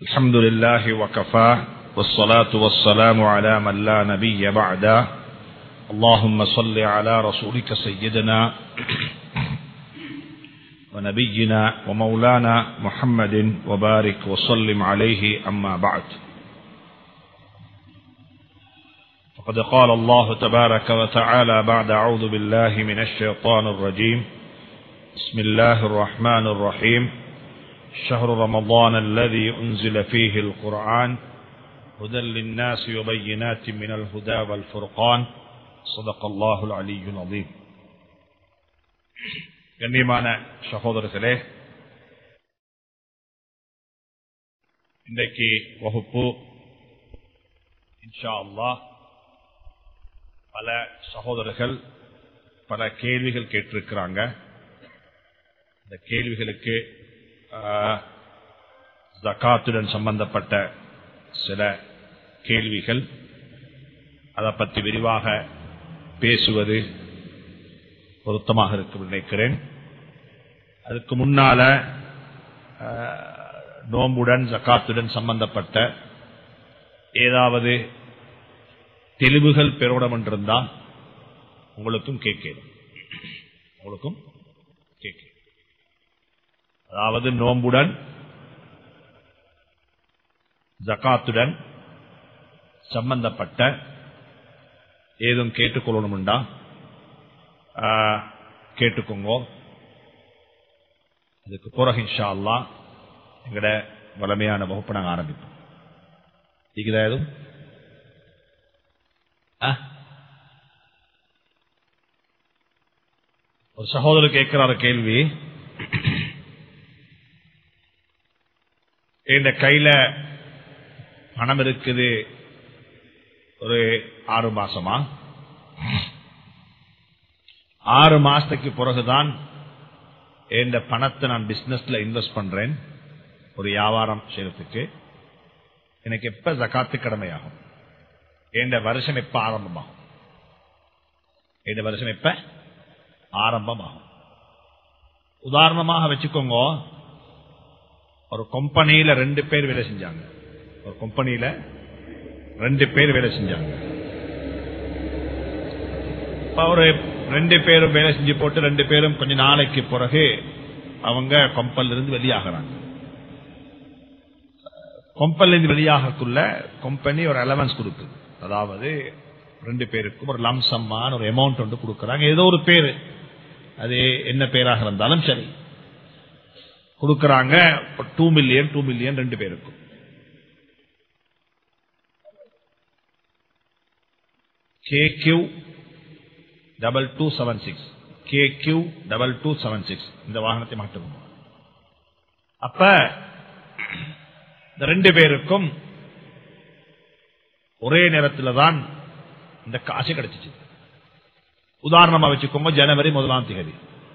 الحمد لله وكفى والصلاة والسلام على من لا نبي بعده اللهم صل على رسولك سيدنا ونبينا ومولانا محمد وبارك وسلم عليه أما بعد فقد قال الله تبارك وتعالى بعد أعوذ بالله من الشيطان الرجيم بسم الله الرحمن الرحيم شهر رمضان الذي أنزل فيه القرآن هدى للناس وبينات من الهدى والفرقان صدق الله العلي العظيم. கண்ணியமான சகோதரர்களே, இன்றைக்கு வகுப்பு இன்ஷா அல்லாஹ் பல சகோதரர்கள் பல கேள்விகள் கேட்டிருக்கிறாங்க. இந்த கேள்விகளுக்கு ஜகாத்துடன் சம்பந்தப்பட்ட சில கேள்விகள், அதை பற்றி விரிவாக பேசுவது பொருத்தமாக இருக்கும் நினைக்கிறேன். அதுக்கு முன்னால நோம்புடன் ஜகாத்துடன் சம்பந்தப்பட்ட ஏதாவது தெளிவுகள் பெறணும் என்றிருந்தால் உங்களுக்கும் கேட்கணும். அதாவது நோம்புடன் ஜகாத்துடன் சம்பந்தப்பட்ட ஏதும் கேட்டுக்கொள்ளணும்டா கேட்டுக்கோங்க. அதுக்கு பிறகு இன்ஷா அல்லாஹ் எங்கட வளமையான வகுப்பு நாங்கள் ஆரம்பிப்போம். இதுதான் எதுவும் ஒரு சகோதரர் கேட்கிறார் கேள்வி, என் கையில பணம் இருக்குது ஒரு 6 மாசமா, 6 மாசத்துக்கு பிறகுதான் என் பணத்தை நான் பிசினஸ்ல இன்வெஸ்ட் பண்றேன் ஒரு வியாபாரம் செய்யறதுக்கு. எனக்கு எப்ப ஜகாத்து கடமையாகும்? என் வருஷம் எப்ப ஆரம்பமாகும்? என் வருஷம் எப்ப ஆரம்பமாகும்? உதாரணமாக வச்சுக்கோங்க, ஒரு கம்பெனியில 2 பேர் வேலை செஞ்சாங்க. ஒரு கம்பெனியில 2 பேர் வேலை செஞ்சாங்க. ஒரு 2 பேரும் வேலை செஞ்சு போட்டு 2 பேரும் கொஞ்ச நாளைக்கு பிறகு அவங்க கம்பெனில இருந்து வெளியாகிறாங்க. கம்பெனில இருந்து வெளியாகக்குள்ள கம்பெனி ஒரு அலவன்ஸ் கொடுக்குது. அதாவது 2 பேருக்கும் ஒரு லம்சமான ஒரு அமௌண்ட் ஒன்று கொடுக்கறாங்க. ஏதோ ஒரு பேரு, அது என்ன பேராக இருந்தாலும் சரி கொடுக்கறாங்க. 2 மில்லியன் 2 பேருக்கும். KQ2276 இந்த வாகனத்தை மாற்றணும். அப்ப இந்த 2 பேருக்கும் ஒரே நேரத்தில் தான் இந்த காசு கிடைச்சிச்சு. உதாரணமா வச்சுக்கோங்க, ஜனவரி 1ஆம் தேதி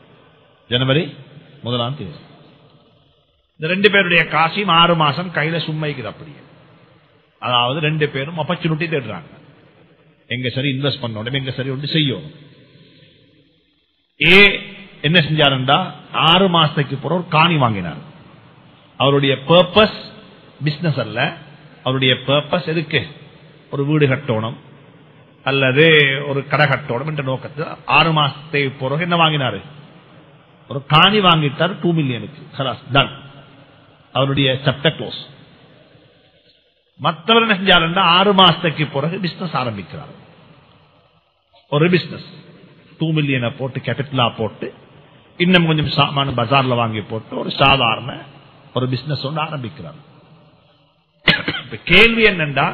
இந்த 2 பேருடைய காசையும் 6 மாசம் கையில சும்மைக்குது. அப்படியே அதாவது 2 பேரும் ஆப்பர்ச்சுனிட்டி தேடுறாங்க. எங்க சரி இன்வெஸ்ட் பண்ணணும், எங்க சரி ஒன்று செய்யணும். என்ன செஞ்சாருண்டா 6 மாசத்துக்கு பிறகு ஒரு காணி வாங்கினார். அவருடைய பர்பஸ் பிசினஸ் அல்ல, அவருடைய பர்பஸ் எதுக்கு? ஒரு வீடு கட்டணும் அல்லது ஒரு கடை கட்டணும் என்ற நோக்கத்தில் 6 மாசத்துக்கு பிறகு என்ன வாங்கினாரு? ஒரு காணி வாங்கிட்டார் 2 மில்லியனுக்கு. அவருடைய சாப்டர் க்ளோஸ். மற்றவர் என்ன செஞ்சாருன்னா 6 மாசத்துக்கு பிறகு பிசினஸ் ஆரம்பிக்கிறார். ஒரு பிசினஸ் 2 மில்லியனை போட்டு கேபிட்டலா போட்டு இன்னும் கொஞ்சம் சாமான பஜார்ல வாங்கி போட்டு ஒரு சாதாரண ஒரு பிசினஸ் ஒன்று ஆரம்பிக்கிறார். கேள்வி என்னண்டா,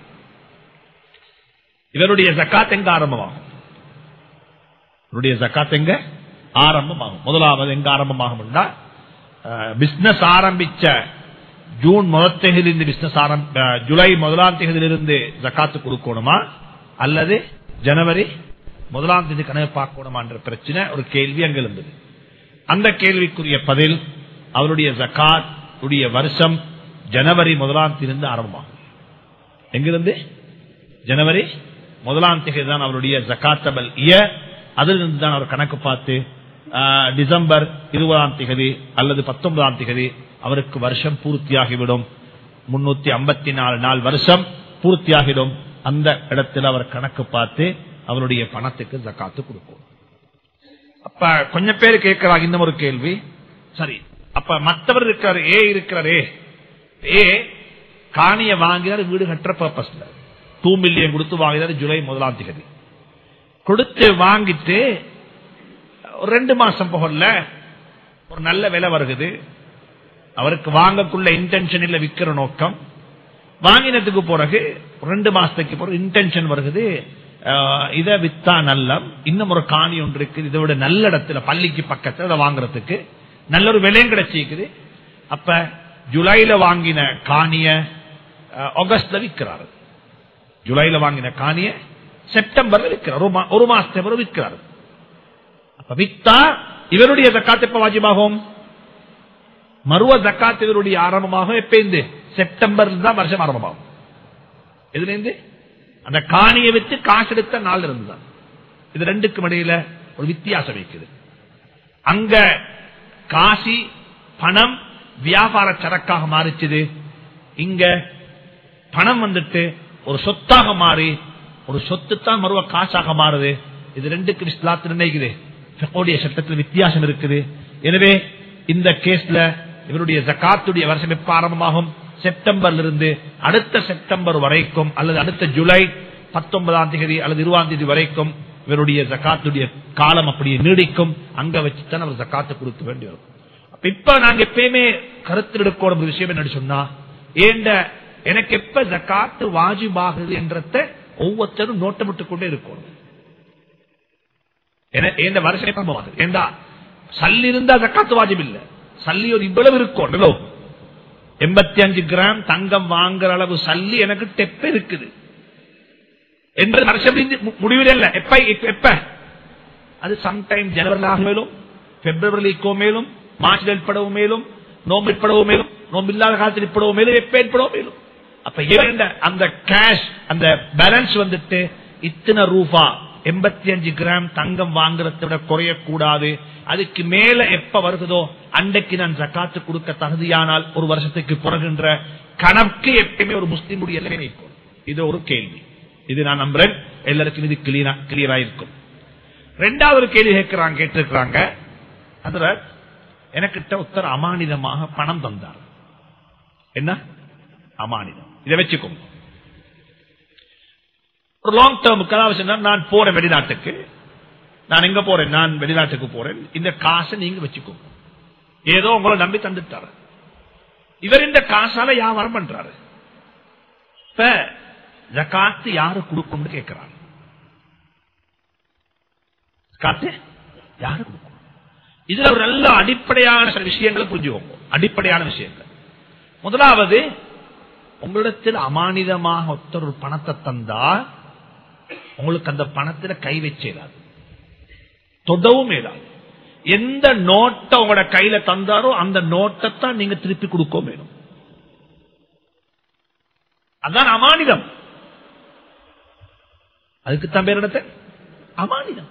இவருடைய ஜகாத் எங்க ஆரம்பமாகும்? இவருடைய ஜகாத் எங்க ஆரம்பமாகும்? முதலாவது எங்க ஆரம்பமாகும்? பிசினஸ் ஆரம்பிச்ச ஜூன் 1 தேதியிலிருந்து பிசினஸ் ஜூலை 1ஆம் தேதியிலிருந்து ஜகாத்து கொடுக்கணுமா அல்லது ஜனவரி 1ஆம் தேதி கணக்கு பார்க்கணுமா என்ற பிரச்சனை ஒரு கேள்வி அங்க இருந்தது. அந்த கேள்விக்குரிய பதில், அவருடைய ஜகாத் உடைய வருஷம் ஜனவரி 1ஆம் தேதியிலிருந்து ஆரம்பமாகும். எங்கிருந்து? ஜனவரி 1ஆம் தேதி தான் அவருடைய ஜகாத்தபல் இயர். அதிலிருந்து தான் அவர் கணக்கு பார்த்து டிசம்பர் 20ஆம் தேதி அல்லது 19ஆம் தேதி அவருக்கு வருஷம் பூர்த்தியாகிவிடும். 354 நாள் வருஷம் பூர்த்தியாகிடும். அந்த இடத்துல அவர் கணக்கு பார்த்து அவருடைய பணத்துக்கு ஜக்காத்து கொடுக்கும். அப்ப கொஞ்சம் பேர் கேட்கிறாங்க இன்னும் ஒரு கேள்வி, சரி அப்ப மற்றவர் இருக்கிறார், இருக்கிறாரே, காணிய வாங்கினார் வீடு கட்டுற பர்பஸ்ல 2 மில்லியன் கொடுத்து வாங்கினார் ஜூலை 1ஆம் தேதி கொடுத்து வாங்கிட்டு 2 மாசம் போகல ஒரு நல்ல விலை வருகிறது. அவருக்கு வாங்கக்குள்ள இன்டென்ஷன் இல்ல, விக்கிற நோக்கம். வாங்கினதுக்கு பிறகு 2 மாசத்துக்கு பிறகு இன்டென்ஷன் வருகிறது, இதை வித்தா நல்ல இன்னும் ஒரு காணி ஒன்று இருக்கு, இதை விட நல்ல இடத்துல பள்ளிக்கு பக்கத்துல அதை வாங்குறதுக்கு நல்ல ஒரு விலையும் கிடைச்சிருக்குது. அப்ப ஜூலைல வாங்கின காணிய ஆகஸ்ட்ல விற்கிறாரு, ஜூலைல வாங்கின காணிய செப்டம்பர்ல விற்கிறார், ஒரு மாசத்துக்கு பிறகு விற்கிறாரு. அப்ப வித்தா இவருடைய ஜக்காத் எப்ப வாஜிபாகும்? மருவ ஜக்காத் இவருடைய ஆரம்பமாகும் எப்ப? இந்த செப்டம்பர் தான் வருஷம் ஆரம்பமாகும். இதுல இருந்து அந்த காணியை வித்து காசு எடுத்த நாள் இருந்துதான். இது ரெண்டுக்கும் இடையில ஒரு வித்தியாசம் வைக்குது. அங்க காசி பணம் வியாபார சரக்காக மாறிச்சுது, இங்க பணம் வந்துட்டு ஒரு சொத்தாக மாறி ஒரு சொத்து தான் மறுவ காசாக மாறுது. இது ரெண்டுக்கும் இஸ்லாத்தில் நிர்ணயிக்குது, ஃபிக்ஹுடைய சட்டத்தில் வித்தியாசம் இருக்குது. எனவே இந்த கேஸ்ல இவருடைய ஜகாத்துடைய வருஷம் எப்ப ஆரம்பமாகும்? செப்டம்பர்ல இருந்து அடுத்த செப்டம்பர் வரைக்கும் அல்லது அடுத்த ஜூலை 19ஆம் தேதி அல்லது 20ஆம் தேதி வரைக்கும் இவருடைய ஜகாத்துடைய காலம் அப்படியே நீடிக்கும். அங்க வச்சுதான் அவர் ஜகாத்து கொடுக்க வேண்டி வரும். இப்ப நாங்க எப்பயுமே கருத்தில் எடுக்கணும் ஒரு விஷயம் என்ன சொன்னா, எனக்கு எப்ப ஜகாத்து வாஜிபாகுது என்றத ஒவ்வொருத்தரும் நோட்டமிட்டுக் கொண்டே இருக்கணும். வருஷம் ஏண்டா சல்லி இருந்தா ஜக்காத்து வாஜிப் இல்ல, சல்லி ஒரு இவ்வளவு இருக்கும், 85 கிராம் தங்கம் வாங்குற அளவு சல்லி எனக்கு டெப்ப இருக்குது என்று வருஷம் முடிவில் இல்ல. எப்ப அது சம்டைம் ஜனவரி மேலும் பிப்ரவரிக்கோ மேலும் மார்ச் ஏற்படவும் மேலும் நோம்பு ஏற்படவும் மேலும் நோம்பு இல்லாத காலத்தில் ஏற்படவும் மேலும் எப்ப ஏற்படவும் மேலும். அப்ப அந்த கேஷ் அந்த பேலன்ஸ் வந்துட்டு இத்தனை ரூபா 85 கிராம் தங்கம் வாங்குறதை விட குறையக்கூடாது. அதுக்கு மேல எப்ப வருகிறதோ அன்றைக்கு நான் ஜக்காத்து கொடுக்க தகுதியானால் ஒரு வருஷத்துக்கு பிறகுன்ற கணக்கு எப்பயுமே ஒரு முஸ்லிமுடைய நினைக்கும். இது ஒரு கேள்வி, இது நான் நம்புறேன் எல்லாருக்கும் இது கிளியரா இருக்கும். ரெண்டாவது ஒரு கேள்வி கேட்டிருக்கிறாங்க, அதுல எனக்கிட்ட ஒருத்தர் அமானிதமாக பணம் தந்தார். என்ன அமானிதம்? இதை வச்சுக்கோங்க. ஒரு லாங் டேர்முக்கு நான் போறேன் வெளிநாட்டுக்கு, நான் எங்க போறேன், நான் வெளிநாட்டுக்கு போறேன், இந்த காசை நீங்க வச்சுக்கோங்க. ஏதோ உங்களை நம்பி தந்துட்டாரு, இவர் இந்த காசால வியாபாரம் பண்றாரு. இப்ப ஜகாத்து யாரு கொடுக்கும் கேட்கிறார், காத்து யாரு கொடுக்கும்? இதுல ஒரு நல்ல அடிப்படையான சில விஷயங்களை புரிஞ்சுக்கோங்க. அடிப்படையான விஷயங்கள், முதலாவது உங்களிடத்தில் அமானிதமாக ஒருத்தர் ஒரு பணத்தை தந்தா உங்களுக்கு அந்த பணத்துல கை வச்சேடாது, தொடவும் ஏதாவது. எந்த நோட்டை உங்களோட கையில தந்தாரோ அந்த நோட்டை தான் நீங்க திருப்பி கொடுக்க வேணும். அதான் அமானிதம். அதுக்குத்தான் பேர் எடுத்த அமானிதம்.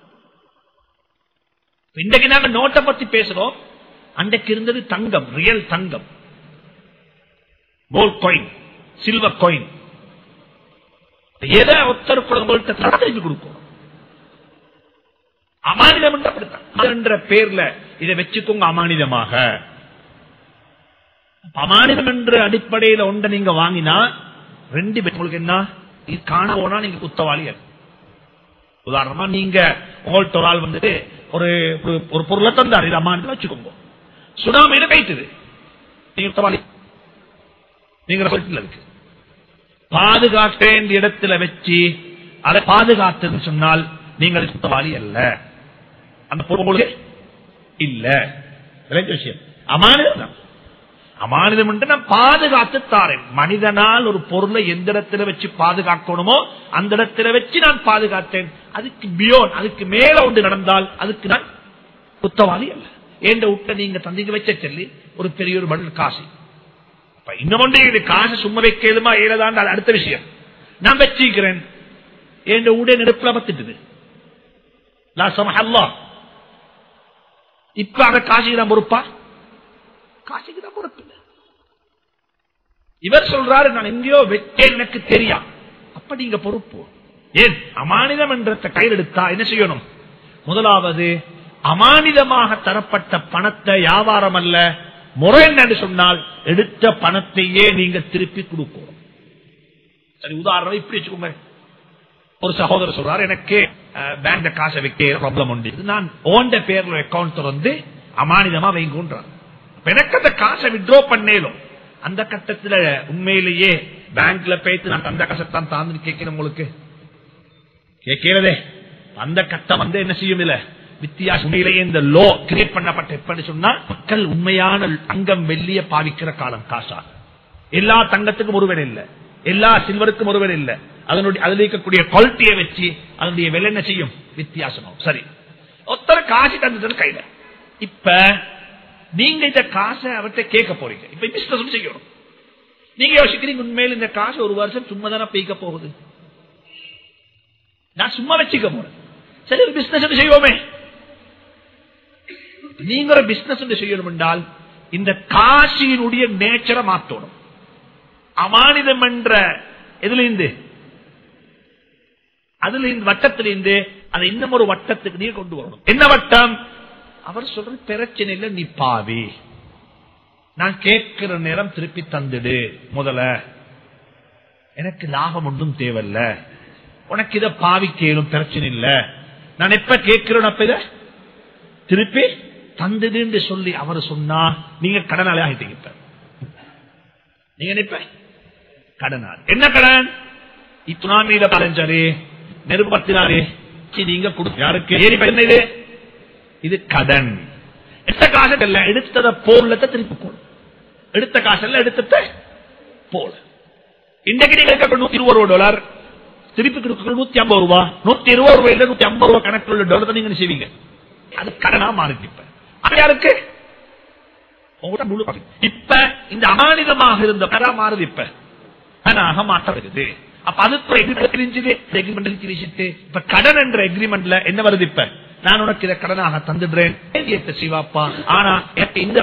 இன்றைக்கு நாங்க நோட்டை பத்தி பேசுறோம், அன்றைக்கு இருந்தது தங்கம், ரியல் தங்கம், கோல்ட் காயின், சில்வர் காயின். எதை ஒருத்தருக்கு திருப்பி கொடுக்கும்? அமானிதம் என்ற பேர்ல இதை வச்சுக்கோங்க. அமானிதமாக அமானிதம் என்ற அடிப்படையில் ஒன்றை நீங்க வாங்கினா ரெண்டு பேருக்கு என்ன இது காண போனா நீங்க குத்தவாளி. உதாரணமா நீங்க உங்கள்ட்ட ஒரு ஆள் வந்துட்டு ஒரு பொருளை தந்தார், இது அமானிதம் வச்சுக்கோங்க. சுனாமியில கைத்துது, நீங்க குத்தவாளி. நீங்க இருக்கு பாதுகாக்க வேண்டிய இடத்துல வச்சு அதை பாதுகாத்து சொன்னால் நீங்கள் குத்தவாளி அல்ல, அந்த பொருள் இல்ல. விஷயம் அமானிதம். அமானிதம் என்று நான் பாதுகாத்து தாரேன். மனிதனால் ஒரு பொருளை எந்த இடத்துல வச்சு பாதுகாக்கணுமோ அந்த இடத்துல வச்சு நான் பாதுகாத்தேன். அதுக்கு பியோன், அதுக்கு மேல ஒன்று நடந்தால் அதுக்கு நான் குத்தவாளி அல்ல. ஏண்ட விட்ட நீங்க தந்திக்கு வச்ச சொல்லி ஒரு பெரிய ஒரு பதில் காசு. இன்னொன்று இது காசு சும்மா வைக்கலுமா ஏழதான் அடுத்த விஷயம். நான் வச்சிக்கிறேன், என் ஊடே நெருப்புல பத்துட்டுது. இப்ப அந்த காசிக்கு தான் பொறுப்பா? காசிக்கு தான் பொறுப்பு இல்லை. இவர் சொல்றாரு நான் எங்கேயோ வெட்டேன் எனக்கு தெரியும். அப்ப நீங்க பொறுப்பு. ஏன் அமானிதம் என்ற கையில் எடுத்தா என்ன செய்யணும்? முதலாவது அமானிதமாக தரப்பட்ட பணத்தை வியாபாரம் அல்ல முறை என்று சொன்னால் எடுத்த பணத்தையே நீங்க திருப்பி கொடுக்கணும். சரி, உதாரணம் இப்படி வச்சுக்கோங்க. ஒரு சகோதரர் சொல்றாரு எனக்கு பேங்க்ல காசை வைக்க ப்ராப்ளம் உண்டு, நான் ஓண்ட பேர்ல அக்கௌண்ட் திறந்து அமானிதமா வைங்கன்றார். எனக்கு அந்த காசை வித்ட்ரா பண்ணேலும் அந்த கட்டத்தில் உண்மையிலேயே பேங்க்ல போயிட்டு நான் அந்த காசைத்தான் தாந்து கேட்கிறேன். உங்களுக்கு கேட்கிறதே அந்த கட்டம் என்ன செய்யும் இல்ல வித்தியாசம். உண்மையிலேயே இந்த லோ கிரியேட் பண்ணப்பட்ட எப்படி சொன்னா மக்கள் உண்மையான தங்கம் வெள்ளிய பாவிக்கிற காலம். காசா எல்லா தங்கத்துக்கும் ஒருவர் இல்லை, எல்லா சில்வருக்கும் ஒருவர் இல்லை. அதனுடைய அதில் இருக்கக்கூடிய குவாலிட்டியை வச்சு அதனுடைய விலை என்ன செய்யும் வித்தியாசம். சரி, ஒருத்தர காசு தந்துட்டு கையில. இப்ப நீங்க இந்த காசை அவர்கிட்ட கேட்க போறீங்க. இப்ப பிசினஸ் செய்யணும். நீங்க யோசிக்கிறீங்க உண்மையில இந்த காசு ஒரு வருஷம் சும்மா தானே பெய்க்க போகுது, நான் சும்மா வச்சுக்க போறேன். சரி, ஒரு பிசினஸ் செய்வோமே. நீங்க ஒரு பிசினஸ் செய்யணும் என்றால் இந்த காசியினுடைய நேச்சரை மாற்றணும். அமானிதம் என்ற எதிலிருந்து அதுல இந்த வட்டத்திலிருந்து அதை இன்னும் ஒரு வட்டத்துக்கு நீ கொண்டு வரணும். என்ன வட்டம்? அவர் சொல்ற பிரச்சனை இல்ல, நீ பாவி, நான் கேட்கிற நேரம் திருப்பி தந்துடு. முதல்ல எனக்கு லாபம் ஒன்றும் தேவையில்ல, உனக்கு இதை பாவிக்கணும், பிரச்சனை இல்ல. நான் எப்ப கேட்கிறேன் அப்ப இத திருப்பி தந்துடு சொல்லி அவர் சொன்னா நீங்க கடனாளி ஆகிட்டீங்க. நீங்க நினைப்ப கடனாளி. என்ன கடன்? இத்துனாமியில பதினஞ்சாரு நெருப்பத்தினாரு நீங்க யாருக்கு இது? இது கடன். எடுத்த காசு இல்ல, எடுத்தத போலத்தை திருப்பி போடும். எடுத்த காசு இல்ல, எடுத்த போல. இன்றைக்கு நீங்க $120 திருப்பி கொடுக்க $150, $120 $150 கணக்கில் உள்ள டாலர் நீங்க செய்வீங்க. அது கடனா மாறிட்டு இப்ப யாருக்கு? இப்ப இந்த அமானிதமாக இருந்த கடா மாறுது, இப்ப கனாக மாற்றது. அப்ப அதுக்கு இப்ப கடன் என்ற எக்ரிமெண்ட்ல என்ன வருது? இப்ப நான் உனக்கு இதை கடனாக தந்துடுறேன் சிவாப்பா, ஆனா எனக்கு இந்த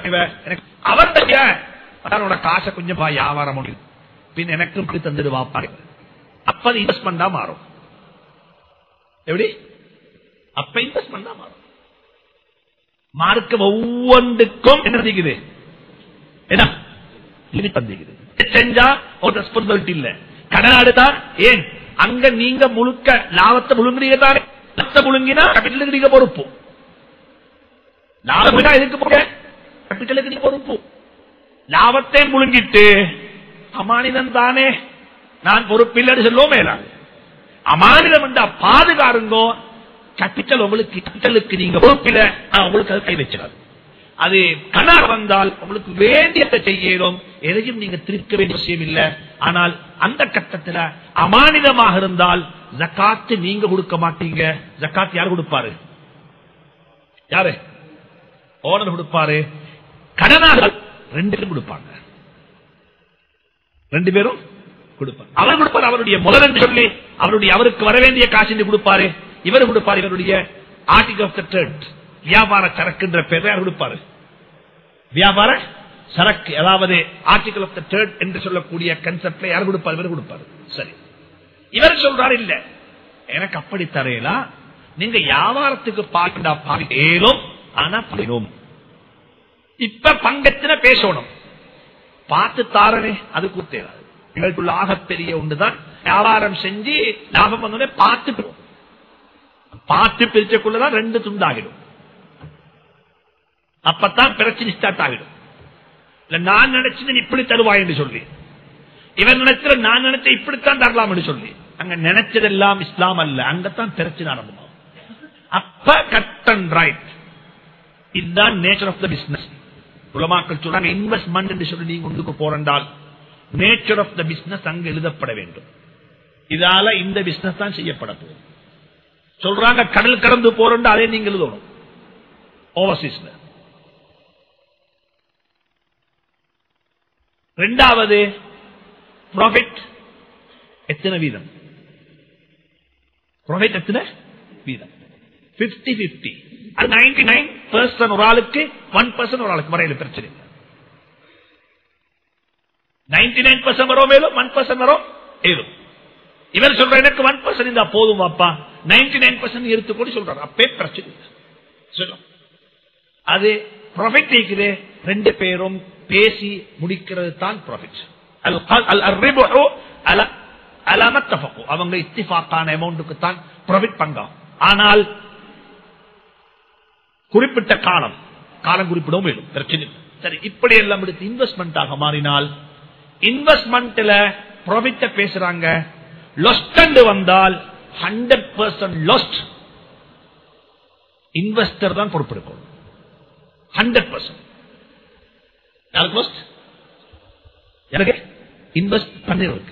அவரோட காசை கொஞ்சம் வியாபாரம் முடியும், பின் எனக்கு தந்துடுவாப்பா. அப்ப இன்வெஸ்ட்மெண்டா மாறும். எப்படி? அப்ப இன்வெஸ்ட்மெண்டா மாறும். மார்க்க ஒவ்வொன்றுக்கும் என்ன செய்யுது? என்ன செஞ்சா ஒரு ரெஸ்பான்சிபிலிட்டி இல்ல. கடன் எடுத்தா ஏன் அங்க நீங்க முழுக்க லாபத்தை முழுங்குறீங்க தானே. லாபத்தை முழுங்கினா கேபிட்டலுக்கு நீங்க பொறுப்பு. லாபம் எதுக்கு போக? கேபிட்டலுக்கு நீங்க பொறுப்பு. லாபத்தை முழுங்கிட்டு அமானிதம் தானே நான் பொறுப்பில்லை சொல்லுவோமே. அமானிதம் என்றா பாதுகாருங்கோ. கேபிட்டல் உங்களுக்கு, கேபிட்டலுக்கு நீங்க பொறுப்பில உங்களுக்கு அது கை வச்சிடாது. அது கணார் வந்தால் உங்களுக்கு வேண்டியதை செய்யணும், எதையும் நீங்க திருக்க வேண்டிய விஷயம் இல்லை. ஆனால் அந்த கட்டத்தில் அமானிதமாக இருந்தால் ஜகாத்து நீங்க கொடுக்க மாட்டீங்க. ஜகாத் யாரு கொடுப்பாரு? யாரு? ஓனர் கொடுப்பாரு. கடனாக 2 பேரும் கொடுப்பாங்க. 2 பேரும் கொடுப்பார். அவர் கொடுப்பார் அவருடைய முதல் என்று சொல்லி அவருக்கு வர வேண்டிய காசு கொடுப்பாரு. இவர் கொடுப்பார் இவருடைய ஆர்டிகல் ஆஃப் தி ட்ரேட், வியாபார சரக்குன்ற பேர் யார் கொடுப்பாரு? வியாபார சரக்கு, அதாவது ஆர்டிகல் ஆஃப் தி ட்ரேட் என்று சொல்லக்கூடிய கன்செப்ட்ல யார் கொடுப்பார்? இவர் கொடுப்பாரு. சரி, இவர் சொல்றாரு இல்ல எனக்கு அப்படி தரையலாம், நீங்க வியாபாரத்துக்கு பாவிக்கணும், ஆனா பண்ணணும். இப்ப பங்கத்தின பேசணும், பார்த்து தாரனே அது கூத்தேராது. எங்களுக்குள்ள ஆகப்பெரிய ஒன்றுதான் வியாபாரம் செஞ்சு லாபம் வந்தோடனே பார்த்து பிரிச்சக்குள்ளதான் 2 துண்டாகிடும். அப்பத்தான் பிரச்சனை ஸ்டார்ட் ஆகிடும். இல்ல நான் நினைச்சு இப்படி தருவாய் என்று சொல்லி, இவன் நினைச்ச நான் நினைச்ச இப்படித்தான் தரலாம் என்று சொல்லி, அங்க நினைச்சதெல்லாம் இஸ்லாம் அல்ல, அங்கத்தான் பிரச்சனை ஆரம்பமாகும். அப்ப கட் அண்ட் ரைட், இதுதான் நேச்சர் ஆஃப் த பிசினஸ். உலமாக்கள் சொல்றாங்க இன்வெஸ்ட்மெண்ட் என்று சொல்லி நீங்க ஒன்றுக்கு போறால் நேச்சர் ஆஃப் த பிசினஸ் அங்கு எழுதப்பட வேண்டும். இதால இந்த பிசினஸ் தான் செய்யப்பட போகும். சொல்றாங்க கடல் கடந்து போறோம், அதே நீங்க எழுதணும் ஓவர்சீஸ்ல. ரெண்டாவது ப்ராஃபிட் எத்தனை வீதம்? ப்ராஃபிட் எத்தனை வீதம்? 50-50. அது 99% ஒரு ஆளுக்கு, 1% ஒரு ஆளுக்கு வரையில பிரச்சனை இல்லை. 99% வரும் மேலும் 1% வரும் ஏதும். இவர் சொல்ற எனக்கு 1% இருந்தா போதும் அப்பா, 99% எடுத்துக்கொண்டு சொல்றாரு. அப்பே பிரச்சனை சொல்லும். அது ப்ராஃபிட் இருக்குது. ரெண்டு பேரும் பேசி முடிக்கிறது தான் ப்ராஃபிட். அவங்க இத்திஃபாக்கான அமௌண்ட்டுக்கு தான் ப்ராஃபிட் பங்காகும். ஆனால் குறிப்பிட்ட காலம் குறிப்பிடவும் வேணும், பிரச்சனை. சரி, இப்படி எல்லாம் எடுத்து இன்வெஸ்ட்மெண்ட் மாறினால் இன்வெஸ்ட்மெண்ட்ல ப்ராஃபிட்ட பேசுறாங்க. லொஸ்ட் வந்தால் 100% லாஸ்ட் இன்வெஸ்டர் தான் பொறுப்பெடுக்கணும். 100% யாருக்கு லாஸ்ட்? எனக்கு இன்வெஸ்ட் பண்ணிருக்கு.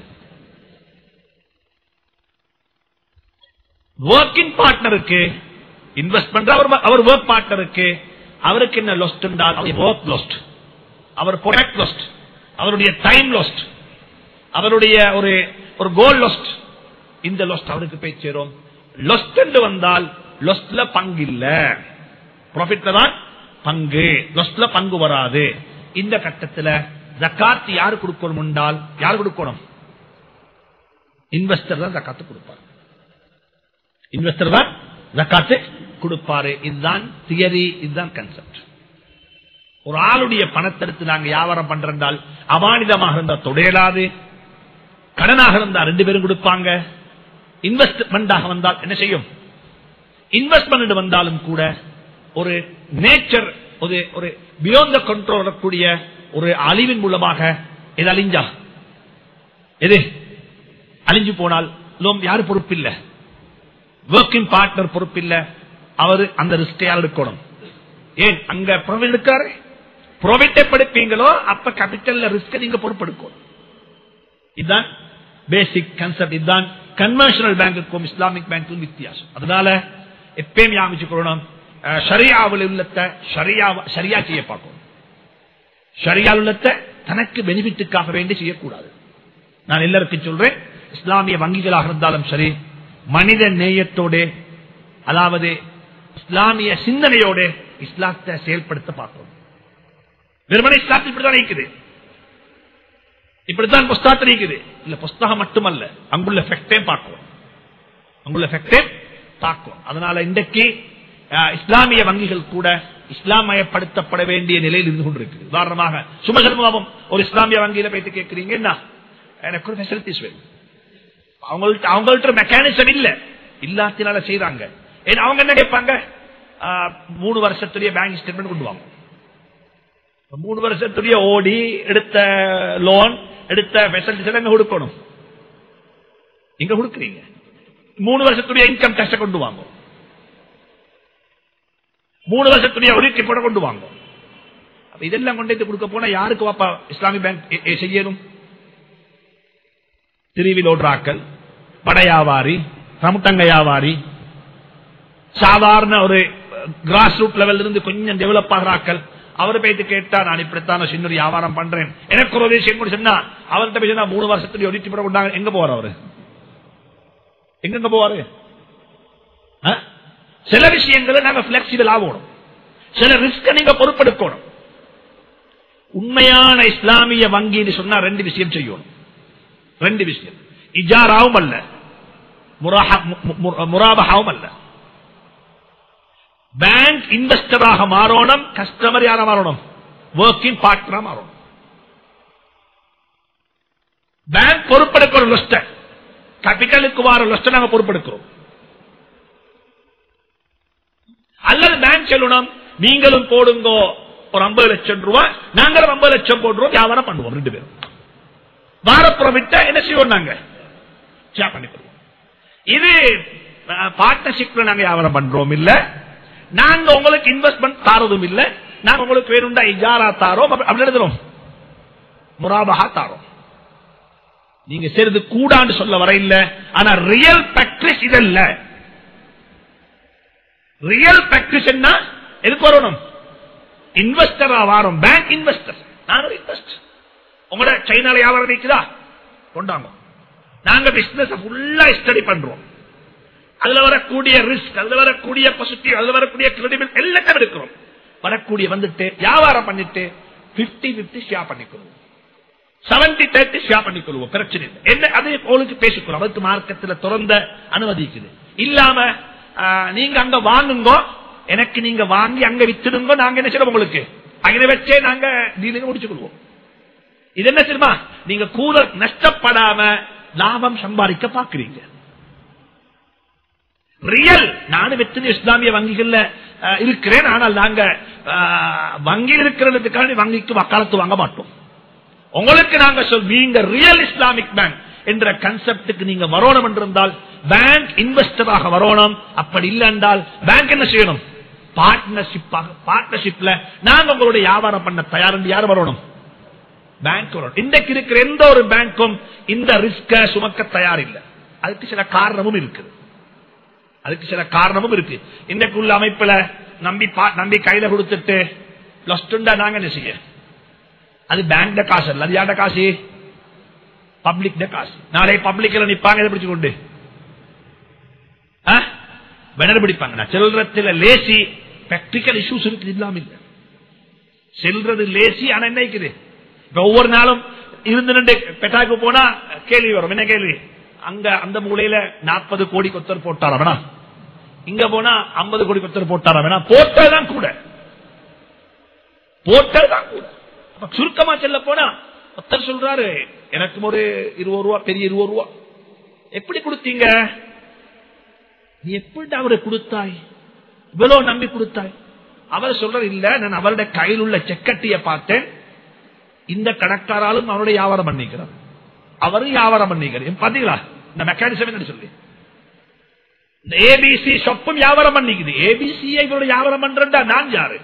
ஒர்க்கிங் பார்ட்னருக்கு இன்வெஸ்ட் பண்ற அவர் ஒர்க் பார்ட்னருக்கு அவருக்கு என்ன லாஸ்ட் என்றால் ஒர்க் லாஸ்ட், அவர் ப்ராடக்ட் லாஸ்ட், அவருடைய டைம் லாஸ்ட், அவருடைய ஒரு கோல் லாஸ்ட். இந்த லாஸ்ட் அவருக்கு போய் சேரும். லாஸ்ட் என்று வந்தால் லாஸ்ட்ல பங்கு இல்ல, ப்ராஃபிட்ல தான் பங்கு, லாஸ்ட்ல பங்கு வராது. இந்த கட்டத்தில் ஜகாத் யாரு கொடுக்கணும் என்றால் யார் கொடுக்கணும்? இன்வெஸ்டர் தான் ஜகாத்து கொடுப்பார். இன்வெஸ்டர் தான் ஜகாத்து கொடுப்பாரு. இதுதான் தியரி, இதுதான் கான்செப்ட். ஒரு ஆளுடைய பணத்தை எடுத்து நாங்க வியாபாரம் பண்றால் அமானிதமாக இருந்தா தொடையலாது, கடனாக இருந்தா ரெண்டு பேரும் கொடுப்பாங்க. இன்வெஸ்ட்மெண்டாக வந்தால் என்ன செய்யும்? இன்வெஸ்ட்மெண்ட் வந்தாலும் கூட ஒரு நேச்சர், ஒரு பியாண்ட் த கண்ட்ரோல் வரக்கூடிய ஒரு அழிவின் மூலமாக எது அழிஞ்சா, எது அழிஞ்சு போனால் யாரு பொறுப்பில்ல? Working partner பொறுப்பில்ல. அவரு அந்த ரிஸ்கை யார் எடுக்கணும்? ஏன் அங்க ப்ராஃபிட் எடுக்காரு? ப்ராஃபிட் எடுப்பீங்களோ அப்ப கேபிட்டல் ரிஸ்க் நீங்க பொறுப்பெடுக்கணும். இதுதான் பேசிக் கான்செப்ட். இதுதான் கன்வென்ஷனல் பேங்குக்கும் இஸ்லாமிக் பேங்குக்கும் வித்தியாசம். அதனால எப்பயும் ஞாபகம் ஷரியாவில் உள்ளத்தை ஷரியா செய்ய பார்க்கணும். ஷரியா உள்ளத்தை தனக்கு பெனிஃபிட்டுக்காக வேண்டி செய்யக்கூடாது. நான் எல்லாருக்கும் சொல்றேன், இஸ்லாமிய வங்கிகளாக இருந்தாலும் சரி, மனித நேயத்தோட, அதாவது இஸ்லாமிய சிந்தனையோட இஸ்லாத்தை செயல்படுத்த பார்க்கணும். வெறுமனை இஸ்லாத்தில் இப்படிதான் இருக்குது, இப்படித்தான் புஸ்தகத்தில் இருக்குது இல்ல. புஸ்தகம் மட்டுமல்ல, அங்குள்ள ஃபேக்டையும் பார்க்கணும், அங்குள்ள ஃபேக்டையும் பார்க்கணும். அதனால இன்றைக்கு இஸ்லாமிய வங்கிகள் கூட இஸ்லாமயப்படுத்தப்பட வேண்டிய நிலையில் இருந்து கொண்டிருக்கு. உதாரணமாக சுமசர்மாவும் ஒரு இஸ்லாமிய வங்கியில போயிட்டு கேட்கிறீங்க, என்ன எனக்கு ஒரு ஃபெசிலிட்டிஸ் வேணும், அவங்கள்ட்ட மெக்கானிசம் இல்ல, இல்லாத்தினால செய்யறாங்க. அவங்க என்ன கேட்பாங்க? 3 வருஷத்துடைய பேங்க் ஸ்டேட்மெண்ட் கொண்டு வாங்க. 3 வருஷத்துடைய ஓடி எடுத்த லோன் எடுத்த ஃபெசிலிட்டிஸ் எங்க கொடுக்கணும்? இங்க கொடுக்குறீங்க. 3 வருஷத்துடைய இன்கம் டேக்ஸ் கொண்டு வாங்க, 3 வருஷத்துடைய ஒதுக்கி போட கொண்டு வாங்க. இதெல்லாம் கொண்டு கொடுக்க போனா யாருக்கு வாப்பா இஸ்லாமிய பேங்க் செய்யணும்? திருவில் ஓடுறாக்கள், படையாவாரி, சமுட்டங்க வியாபாரி, சாதாரண ஒரு கிராஸ் ரூட் லெவல் இருந்து கொஞ்சம் டெவலப் ஆகிறாக்கள். அவரை போயிட்டு கேட்டா, நான் இப்படித்தான் சின்ன வியாபாரம் பண்றேன், எனக்கு ஒரு விஷயம் சொன்னா அவர்கிட்ட போய் 3 வருஷத்துடைய ஒதுக்கி போட கொண்டாங்க. எங்க போவார் அவரு? எங்க போவாரு? சில விஷயங்களை நாங்க பிளெக்சிபிள் ஆகணும், சில ரிஸ்க நீங்க பொறுப்பெடுக்கணும். உண்மையான இஸ்லாமிய வங்கின்னு சொன்னா 2 விஷயம் செய்யணும். 2 விஷயம், இஜாராவும் அல்ல, முராபஹாவும் அல்ல. பேங்க் இன்வெஸ்டராக மாறணும், கஸ்டமர் யார மாறணும்? ஒர்க்கிங் பார்ட்னரா மாறணும். பேங்க் பொறுப்பெடுக்கிற லொஸ்ட, கேபிட்டலுக்கு வர லொஸ்ட நாங்க பொறுப்பெடுக்கிறோம். அல்லது பேங்க் சொல்லணும், நீங்களும் போடுங்க ஒரு 50 லட்சம் ரூபாய், நாங்களும் 50 லட்சம் போடுறோம், வியாபாரம் பண்ணுவோம். 2 பேரும் வாரப்புறவிட்ட என்ன செய்வோம்? நாங்க ஷேர் பண்ணிக்கிறோம். இது பார்ட்னர்ஷிப்ல நாங்க வியாபாரம் பண்றோம் இல்ல, நாங்க உங்களுக்கு இன்வெஸ்ட்மெண்ட் தாரதும் இல்ல, நாங்க உங்களுக்கு வேணும்டா இஜாரா தாரோம், அப்படி எழுதுறோம், முராபஹா தாரோம். நீங்க செய்யறது கூடான்னு சொல்ல வர இல்ல, ஆனா ரியல் பிராக்டிஸ் இதல்ல. ரியல் பிராக்டிஸ் என்ன? எதுக்கு வரணும்? இன்வெஸ்டரா வாரம், பேங்க் இன்வெஸ்டர். நான் ஒரு இன்வெஸ்டர். உங்களோட சைனால வியாபாரம் இருக்குதா? கொண்டாங்க. நாங்க பிசினஸ் ஃபுல்லா ஸ்டடி பண்றோம். அதுல வரக்கூடிய ரிஸ்க், அதுல வரக்கூடிய பாசிட்டிவ், அதுல வரக்கூடிய கிரெடிபிள் எல்லாத்தையும் எடுக்கிறோம். வரக்கூடிய வந்துட்டு வியாபாரம் பண்ணிட்டு 50-50 ஷேர் பண்ணிக்கிறோம். 70-30 ஷேர் பண்ணிக்கொள்வோம், பிரச்சனை இல்லை. என்ன அதே போலுக்கு பேசிக்கொள்ளும். அவருக்கு மார்க்கத்தில் திறந்த அனுமதிக்குது. இல்லாம நீங்க அங்க வாங்குங்க, எனக்கு நீங்க வாங்கி அங்க வித்துடுங்க, நாங்க என்ன செய்யறோம் உங்களுக்கு அங்கே வச்சே நாங்க டீலிங் முடிச்சுக்கொள்வோம். இது என்ன தெரியுமா, நீங்க கூட நஷ்டப்படாம லாபம் சம்பாதிக்க பாக்குறீங்க. ரியல் நானும் எத்தனை இஸ்லாமிய வங்கிகள்ல இருக்கிறேன், ஆனால் நாங்க வங்கி இருக்கிறதுக்கான வங்கிக்கு வக்காலத்து வாங்க மாட்டோம். உங்களுக்கு நாங்க நீங்க ரியல் இஸ்லாமிக் பேங்க் என்ற கன்செப்டுக்கு நீங்க வரணும் என்றிருந்தால் பேங்க் இன்வெஸ்டராக வரணும். அப்படி இல்லை என்றால் பேங்க் என்ன செய்யணும், பார்ட்னர்ஷிப்ல நாங்க உங்களுடைய வியாபாரம் பண்ண தயார் என்று யார் வரணும், பேங்க் வரணும். இன்றைக்கு இருக்கிற எந்த ஒரு பேங்கும் இந்த ரிஸ்க சுமக்க தயார் இல்லை. அதுக்கு சில காரணமும் இருக்குது. இன்றைக்கு உள்ள அமைப்புல நம்பி கையில கொடுத்துட்டு நாங்க என்ன செய்ய, அது பேங்க் காசு அல்ல, அது யார்ட காசு, பப்ளிக் காசு. நாளை பப்ளிக்ல நிப்பாங்க பிடிச்சு கொண்டு பிடிப்பாங்க. செல்றதுல லேசி பிராக்டிகல் இஷ்யூஸ் இருக்கு, இல்லாம இல்ல. செல்றது லேசி, ஆனா என்ன இருக்குது, இப்ப ஒவ்வொரு நாளும் இருந்து பெட்டாக்கு போனா கேள்வி வரும். என்ன கேள்வி, அங்க அந்த மூலையில 40 கோடி கொத்தர் போட்டாரா வேணா, இங்க போனா 50 கோடி கொத்தர் போட்டாரா வேணா, போட்டதான் கூட. சுருக்கமா செல்ல போனா ஒருத்தர் சொல்றாரு, எனக்கு ஒரு 20 ரூபா, பெரிய 20 ரூபா எப்படி கொடுத்தீங்க, நீ எப்படி அவரை கொடுத்தாய், இவ்வளவு நம்பி கொடுத்தாய். அவர் சொல்றாரு, இல்ல நான் அவருடைய கையில் உள்ள செக்கட்டிய பார்த்தேன், இந்த கணக்காராலும் அவருடைய வியாபாரம் பண்ணிக்கிறார், அவரும் வியாபாரம் பண்ணிக்கிறார். பாத்தீங்களா இந்த மெக்கானிசம் என்ன சொல்லி, இந்த ஏபிசி ஷாப்பும் வியாபாரம் பண்ணிக்குது. ஏபிசி இவருடைய வியாபாரம் பண்றா நான் யாரு,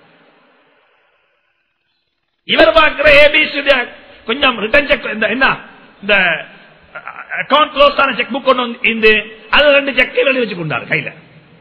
இவர் பார்க்கிற ஏபிசி கொஞ்சம் ரிட்டர்ன் செக், என்ன இந்த அக்கௌண்ட் க்ளோஸ் ஆன செக் புக் கொண்டு வந்து அது 2 செக் எழுதி வச்சு கொண்டாரு கையில.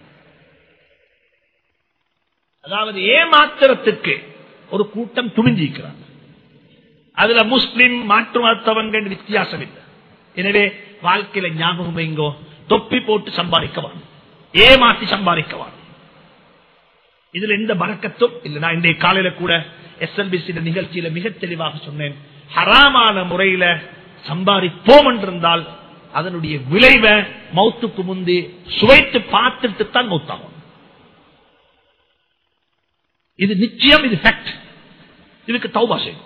அதாவது ஏமாத்திரத்துக்கு ஒரு கூட்டம் துணிஞ்சிக்கிறார். அதுல முஸ்லிம் மாற்று மருத்துவங்கள் வித்தியாசம் இல்லை. எனவே வாழ்க்கையில ஞாபகம் வைங்கோ, தொப்பி போட்டு சம்பாதிக்கவான், ஏமாற்றி சம்பாதிக்கவான். இதுல எந்த பரக்கத்தும் இல்லை. நான் இன்றைய காலையில கூட SLBC நிகழ்ச்சியில மிக தெளிவாக சொன்னேன், ஹராமான முறையில சம்பாதிப்போம் என்றிருந்தால் அதனுடைய விளைவை மௌத்துக்கு முந்தி சுவைத்து பார்த்துட்டு தான் மௌத்தாகும். இது நிச்சயம், இது ஃபேக்ட். இதுக்கு தௌபா செய்யும்,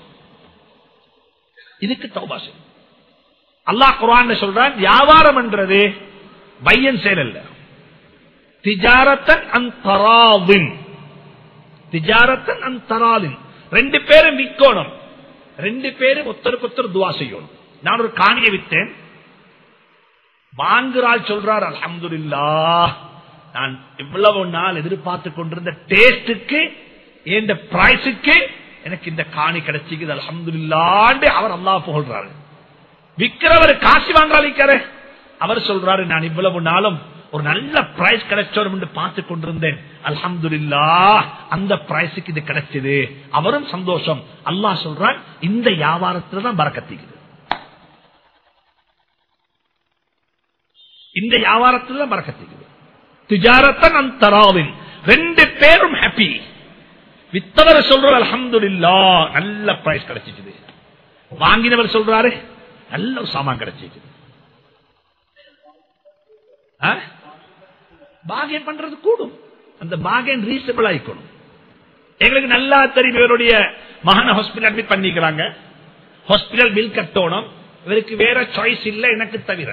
அல்லாஹ் குர்ஆன்ல சொல்றான், வியாபாரம் என்றது பையன் செயல் அல்ல, திஜாரத்தன் அந்தராவின், திஜாரத்தன் அந்தராலின். 2 பேரும் விற்கணும், 2 பேரும் ஒருத்தருக்கு ஒருத்தர் துவா செய்யணும். நான் ஒரு காணியை வித்தேன், வாங்குறாள் சொல்றார், அல்ஹம்துலில்லாஹ் நான் இவ்வளவு நாள் எதிர்பார்த்து கொண்டிருந்த டேஸ்டுக்கு இந்த பிரைஸுக்கு எனக்கு இந்த காணி கிடைச்சிக்குது அல்ஹம்துலில்லாஹ் அவர் அல்லாஹ் புகழ்றாரு. விக்கிறவர் காசு வாங்காளிக்காரு, அவர் சொல்றாரு, நான் இவ்வளவு நாளும் ஒரு நல்ல பிரைஸ் கிடைச்சோம் என்று பார்த்து கொண்டிருந்தேன், அல்ஹம்துலில்லாஹ் அந்த பிரைஸுக்கு இது கிடைச்சது. அவரும் சந்தோஷம். அல்லாஹ் சொல்றான், இந்த வியாபாரத்துல தான் பரக்கத்திக்குது, இந்த வியாபாரத்துல தான் பரக்கத்திக்குது. திஜாரத்தன் அந்தராவின், 2 பேரும் ஹாப்பி. வித்தவர் சொல்றாரு, அல்ஹம்துலில்லாஹ் நல்ல பிரைஸ் கிடைச்சிச்சு. வாங்கினவர் சொல்றாரு, நல்ல சாமான் கிடைச்சிச்சு. பாகியம் பண்றது கூடும், அந்த பாகியம் ரீசனபிள் ஆயிக்கணும். எங்களுக்கு நல்லா தெரியும், இவருடைய மகன ஹாஸ்பிட்டல் அட்மிட் பண்ணிக்கிறாங்க, ஹாஸ்பிட்டல் பில் கட்டணும், இவருக்கு வேற சாய்ஸ் இல்லை எனக்கு தவிர.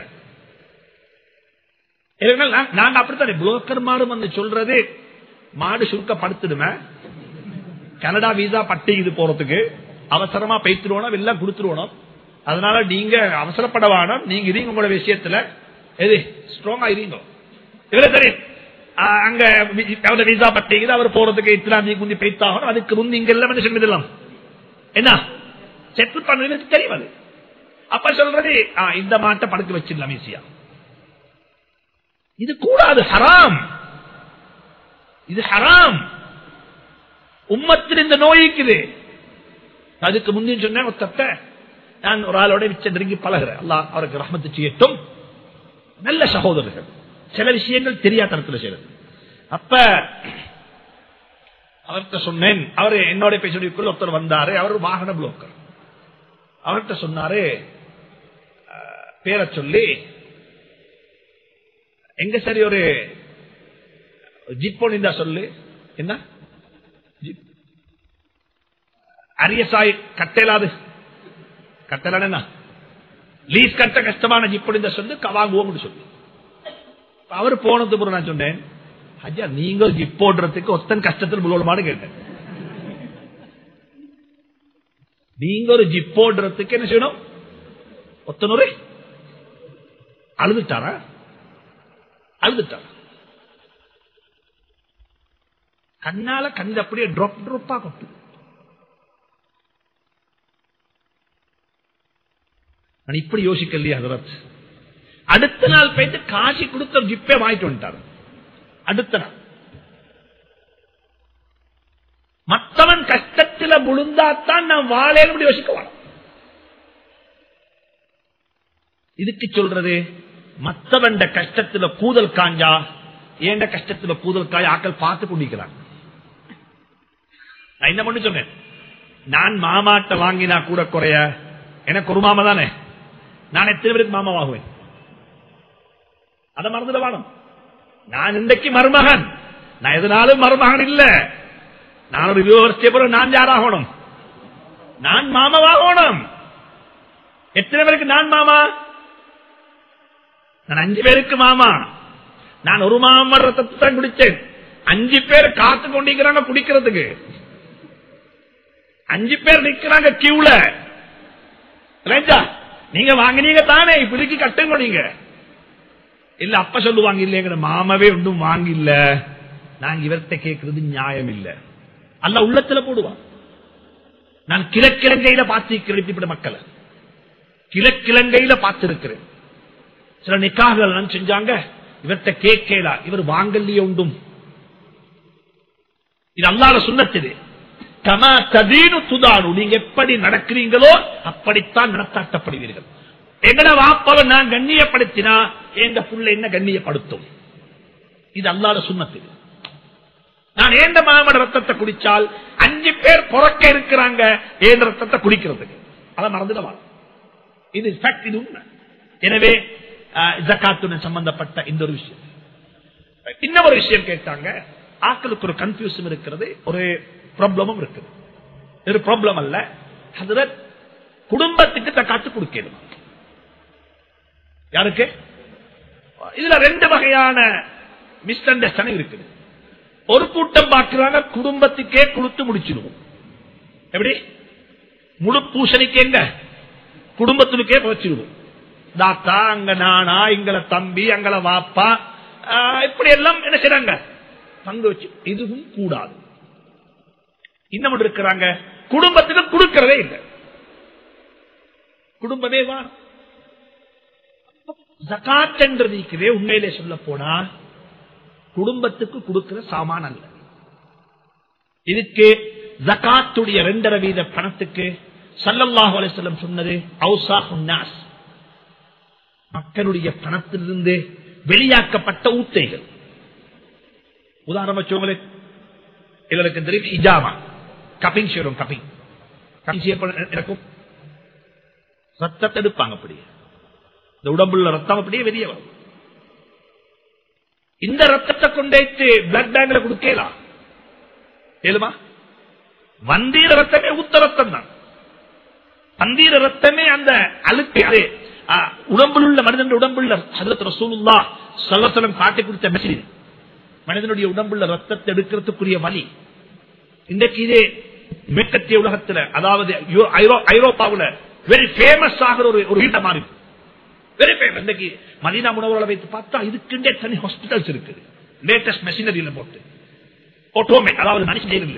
நாங்க அப்படித்தானே புரோக்கர் மாடு வந்து சொல்றது, மாடு சுருக்கப்படுத்திடுமே, கனடா வீசா பட்டி இது போறதுக்கு அவசரமா பேசிடுவோம், எல்லாம் கொடுத்துருவோம். அதனால நீங்க அவசரப்பட வேணாம், நீங்க இருங்க உங்களோட விஷயத்துல எது ஸ்ட்ராங்கா இருங்க. இவ்வளவு தெரியும், அங்க வீசா பட்டிக்குது, அவர் போறதுக்கு இத்தனை முந்தி பேத்தாகணும், அதுக்கு முந்தி இங்க எல்லாம் சொல்லிடலாம், என்ன செட்டில் பண்ணது தெரியும். அது அப்ப சொல்றது, இந்த மாட்டை படுக்க வச்சிடலாம் ஈஸியா. இது கூடாது, ஹராம், இது ஹராம். உம்மத்தில் இந்த நோய் இருக்குது. அதுக்கு முந்தின சொன்ன ஒருத்த, நான் ஒரு ஆளோட மிச்சம் நெருங்கி பழகிறேன், அல்லாஹ் அவருக்கு ரஹ்மத்து செய்யட்டும், நல்ல சகோதரர்கள், சில விஷயங்கள் தெரியாதனத்தில் செய்யறது. அப்ப அவர்கிட்ட சொன்னேன், அவர் என்னோட பேசுறதுக்குள்ள ஒருத்தர் வந்தாரு, அவர் வாகன புரோக்கர். அவர்கிட்ட சொன்னாரு, பேரை சொல்லி, எங்க சரி ஒரு ஜிப் ஒன்று சொல்லு. என்ன ஜிப்? அரியசாய் கட்டலாது கட்டலா லீஸ் கட்ட கஷ்டமான ஜிப் ஒன்று சொல்லு, வாங்குவோம் சொல்லு. அவர் போனது பிறகு நான் சொன்னேன், ஐயா நீங்க ஜிப் போடுறதுக்கு ஒத்தன் கஷ்டத்தில் முழுவதுமானு கேட்டேன். நீங்க ஒரு ஜிப் போடுறதுக்கு என்ன செய்யணும்? ஒத்தனூரு அழுதுட்டாரா? கண்ணால கண்டு அப்படியே ட்ராப் ட்ராப்பா கொட்டு. நான் இப்படி யோசிக்கலையா ஹஜ்ரத்? அடுத்த நாள் போயிட்டு காசி கொடுத்த ஜிப்பே வாங்கிட்டு வந்துட்டாரு. அடுத்த நாள் மற்றவன் கஷ்டத்தில் முழுந்தாத்தான் நான் வாழேன்னு யோசிக்க வேணும். இதுக்கு சொல்றது, மற்றவன் கஷ்டத்துல கூதல் காஞ்சா ஏண்ட கஷ்டத்துல கூதல் காய ஆக்கள் பார்த்து கொண்டிருக்கிறாங்க. நான் என்ன பண்ணி சொன்னேன், நான் மாமாட்ட வாங்கினா கூட குறைய, எனக்கு ஒரு மாமா தானே, நான் எத்தனை பேருக்கு மாமா வாங்குவேன்? அதை மறந்துட வேணும். நான் இன்றைக்கு மருமகன், நான் எதனாலும் மருமகன் இல்ல. நான் ஒரு விவசாய நான் யாராகணும்? நான் மாமாவாகணும். எத்தனை பேருக்கு நான் மாமா? நான் 5 பேருக்கு மாமா. நான் ஒரு மாமா ரத்தத்தை தான் குடிச்சேன். 5 பேர் காத்து கொண்டிருக்கிறாங்க குடிக்கிறதுக்கு. 5 பேர் நிக்கிறாங்க கியூல. நீங்க வாங்கினீங்க தானே, இப்படிக்கு கட்டுங்க. நீங்க இல்ல அப்ப சொல்லுவாங்க, இல்லைங்கிற மாமாவே ஒன்றும் வாங்கில்ல, நாங்க இவர்கிட்ட கேட்கறது நியாயம் இல்ல. அல்ல உள்ளத்துல போடுவான். நான் கிழக்கிழங்கையில பார்த்திருக்கிறேன், இப்படிப்பட்ட மக்களை கிழக்கிழங்கையில பார்த்திருக்கிறேன். சில நிக்காகள் செஞ்சாங்க, இவர்கிட்ட கேட்கலா, இவர் வாங்கலையே உண்டும். இது அல்லாஹ்வுடைய சுன்னத்து. கமா ததீனு துதானு, நீங்க எப்படி நடக்கிறீங்களோ அப்படித்தான் நடத்தாட்டப்படுவீர்கள். எங்கட வாப்பாவை நான் கண்ணியப்படுத்தினா எங்க புள்ள என்ன கண்ணியப்படுத்தும். இது அல்லாஹ்வுடைய சுன்னத்து. நான் ஏண்ட மாமட ரத்தத்தை குடிச்சால் 5 பேர் பொறக்க இருக்கிறாங்க ஏண்ட ரத்தத்தை குடிக்கிறதுக்கு. அதை மறந்துடவா, இது ஃபேக்ட், இது உண்மை. எனவே ஜகாத்துடன் சம்பந்தப்பட்ட இந்த ஒரு விஷயம். இன்னொரு விஷயம் கேட்டாங்க, ஆக்களுக்கு ஒரு கன்ஃபியூஷன் இருக்கிறது, ஒரு ப்ராப்ளமும் இருக்குது. ஒரு ப்ராப்ளம் அல்ல, ஹஜ்ரத் குடும்பத்துக்கு தக்காத்து கொடுக்கணும். யாருக்கு? இதுல 2 வகையான மிஸ் அண்டர்ஸ்டாண்டிங் இருக்குது. ஒரு கூட்டம் பார்க்கிறாங்க குடும்பத்துக்கே கொடுத்து முடிச்சிடுவோம். எப்படி? முழு பூசணிக்கு எங்க குடும்பத்துக்கே வச்சிடுவோம். தாத்தா அங்க நானா, எங்களை தம்பி, அங்கள வாப்பா, இப்படி எல்லாம் என்ன செய்றாங்க பங்கு வச்சு. இதுவும் கூடாது. இன்னும் இருக்கிறாங்க குடும்பத்துக்கு கொடுக்கிறதே இல்லை, குடும்பமே வா. ஜகாத் என்றது உண்மையிலே சொல்ல போனா குடும்பத்துக்கு கொடுக்கிற சாமான் அல்ல. இதுக்கு ஜகாத்துடைய 2.5% பணத்துக்கு ஸல்லல்லாஹு அலைஹி வஸல்லம் சொன்னது அவ்சாஹுன் நாஸ், மக்களுடைய பணத்திலிருந்து வெளியாக்கப்பட்ட ஊத்தைகள். உதாரணமா சொல்லுங்களேன், எங்களுக்கு தெரியும் இஜாமா கப்பிங் செய்யறோம். கப்பிங் செய்யப்படும் ரத்தத்தை எடுப்பாங்க, அப்படியே இந்த உடம்புள்ள ரத்தம் அப்படியே வெளியே வரும். இந்த ரத்தத்தை கொண்டு பிளட் பேங்க்ல கொடுக்கலாம் ஏழுமா? வந்தீர ரத்தமே ஊத்த ரத்தம் தான். வந்தீர ரத்தமே அந்த அழுக்கு உடம்புல உள்ள மனிதனுடைய உடம்புள்ள ஹஜ்ரத் ரசூலுல்லாஹ் ஸல்லல்லாஹு அலைஹி வஸல்லம் காட்டி கொடுத்த மெசேஜ். மனிதனுடைய உடம்புள்ள ரத்தத்தை எடுக்கிறதுக்குரிய வழி இன்றைக்கு இதே மேற்கத்திய உலகத்தில், அதாவது ஐரோப்பாவில் வெரி ஃபேமஸ் ஆகிற ஒரு வீட்டை மாறி வெரி ஃபேமஸ். இன்னைக்கு மதீனா முனவரா வைத்து பார்த்தா இதுக்குண்டே தனி ஹாஸ்பிட்டல்ஸ் இருக்குது. லேட்டஸ்ட் மெஷினரியில போட்டு ஆட்டோமேட், அதாவது மனுஷன்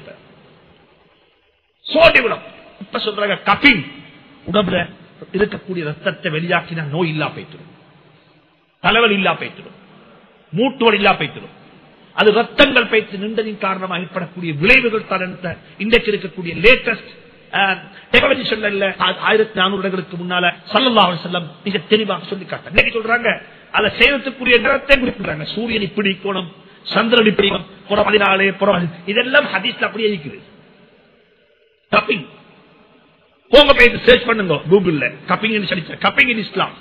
சோ டெவலப். இப்ப சொல்றாங்க கப்பிங், உடம்புல இருக்கக்கூடிய ரத்தத்தை வெளியாக்கினா நோய் இல்லா போய்த்திடும், தலைவலி இல்லா போய்த்திடும், மூட்டுவல் இல்லா போய்த்திடும். அது ரத்தங்கள் பயிற்சி நின்றதின் காரணமாக ஏற்படக்கூடிய விளைவுகள் தான் இன்றைக்கு இருக்கக்கூடிய லேட்டஸ்ட் டெக்னாலஜி. சொல்ல 1400 வருடங்களுக்கு முன்னால ஸல்லல்லாஹு அலைஹி வஸல்லம் மிக தெளிவாக சொல்லி காட்டாங்க. இன்னைக்கு சொல்றாங்க அதை செய்வதற்குரிய நேரத்தை குறிப்பிடுறாங்க. சூரியன் இப்படி கோணம், சந்திரன் இப்படி 14 இதெல்லாம் ஹதீஸ்ல அப்படியே இருக்குது. போங்க போய் சர்ச் பண்ணுங்க கூகுள்ல கப்பிங் இன் இஸ்லாம்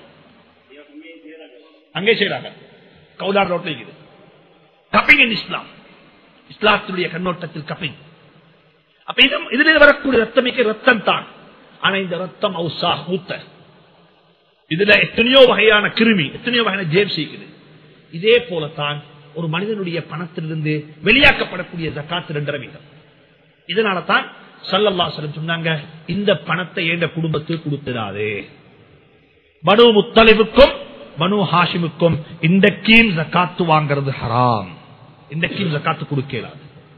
அங்கே செய்யறாங்க கவுலார் ரோட்ல இருக்குது கப்பிங் இன் இஸ்லாம் இஸ்லாத்துடைய கண்ணோட்டத்தில் கப்பிங். அப்ப இதுல வரக்கூடிய ரத்தமிக்க ரத்தம் தான். ஆனா இந்த ரத்தம் அவுசா மூத்த இதுல எத்தனையோ வகையான கிருமி எத்தனையோ வகையான ஜேம்ஸ் இருக்குது. இதே போலத்தான் ஒரு மனிதனுடைய பணத்திலிருந்து வெளியாக்கப்படக்கூடிய ஜகாத் 2.5%. இதனால தான் ஸல்லல்லாஹு அலைஹி வஸல்லம் சொன்னாங்க, இந்த பணத்தை என்ற குடும்பத்துக்கு கொடுத்துடாதே. பனு முத்தலிபுக்கும் பனு ஹாஷிமுக்கும் இந்த கீம் ஜகாத்து வாங்கிறது ஹராம். இந்த கீம் ஜகாத்து கொடுக்கலாது.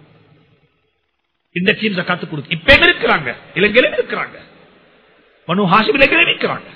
இந்த கீம் ஜகாத்து கொடுக்க இப்ப எங்க இருக்கிறாங்க? இலங்கையில இருக்கிறாங்க. பனு ஹாஷிம் இலங்கையில இருக்கிறாங்க.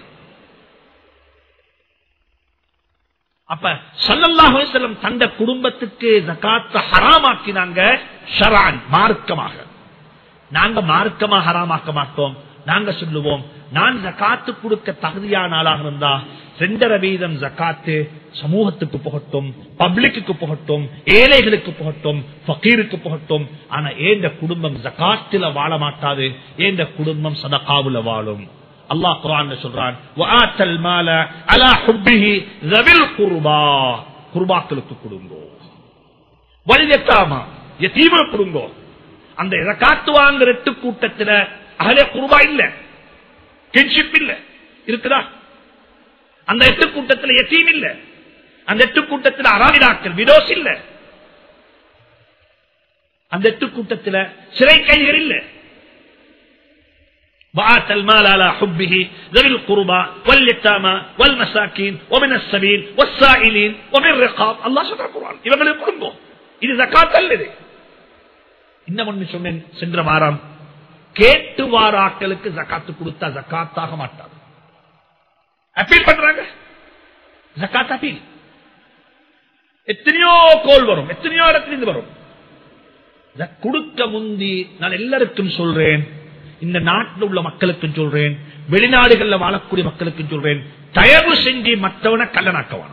அப்ப ஸல்லல்லாஹு அலைஹி வஸல்லம் தந்த குடும்பத்துக்கு ஜகாத் ஹராமாக்கினாங்க ஷர்அன், மார்க்கமாக. நாங்க மார்க்கமா ஹராமாக்க மாட்டோம். நாங்க சொல்லுவோம், நான் ஜகாத்து கொடுக்க தகுதியான ஆளாக இருந்தா 2.5% ஜகாத்து சமூகத்துக்கு போகட்டும், பப்ளிக்கு போகட்டும், ஏழைகளுக்கு போகட்டும், ஃபகீருக்கு போகட்டும். ஆனா ஏந்த குடும்பம் ஜகாத்தில வாழ மாட்டாது, ஏந்த குடும்பம் சதகாவுல வாழும். அல்லாஹ் குர்ஆன்ல சொல்றான், வஆத்தல் மால அலா ஹுப்பிஹி ஸவில் குர்பா, குர்பாக்களுக்கு கொடுங்கோ, வல் யதாமா, யதீமா கொடுங்கோ. அந்த ஜகாத் வாங்குற 8 கூட்டத்துல அஹ்லே குர்பா இல்ல, கின்ஷிப் இல்ல, இருக்குதா? அந்த 8 கூட்டத்துல யதீம் இல்ல, அந்த 8 கூட்டத்துல அராவிதாக்கள் விடோஸ் இல்ல, அந்த 8 கூட்டத்துல சிறை கைதிகள் இல்ல. وآت المال على حبه ذوي القربى واليتامى والمساكين ومن السبيل والسائلين ومن الرقاب. الله சொல்ற குர்ஆன் இவங்களுக்கு கொடுங்க. இது ஜகாத் அல்ல. இது இன்னொன்னு சொன்னேன் சென்ற வாரம், கேட்டு வாராக்களுக்கு ஜகாத் கொடுத்தா ஜகாத்தாக மாட்டாது. அப்பீல் பண்றாங்க, ஜகாத் அப்பீல். எத்தனையோ கோல் வரும், எத்தனையோ இடத்துல வரும். கொடுக்க முந்தி நான் எல்லாருக்கும் சொல்றேன், இந்த நாட்டில் உள்ள மக்களுக்கும் சொல்றேன், வெளிநாடுகளில் வாழக்கூடிய மக்களுக்கும் சொல்றேன், தயவு செஞ்சு மற்றவனை கல்லனாக்கவான,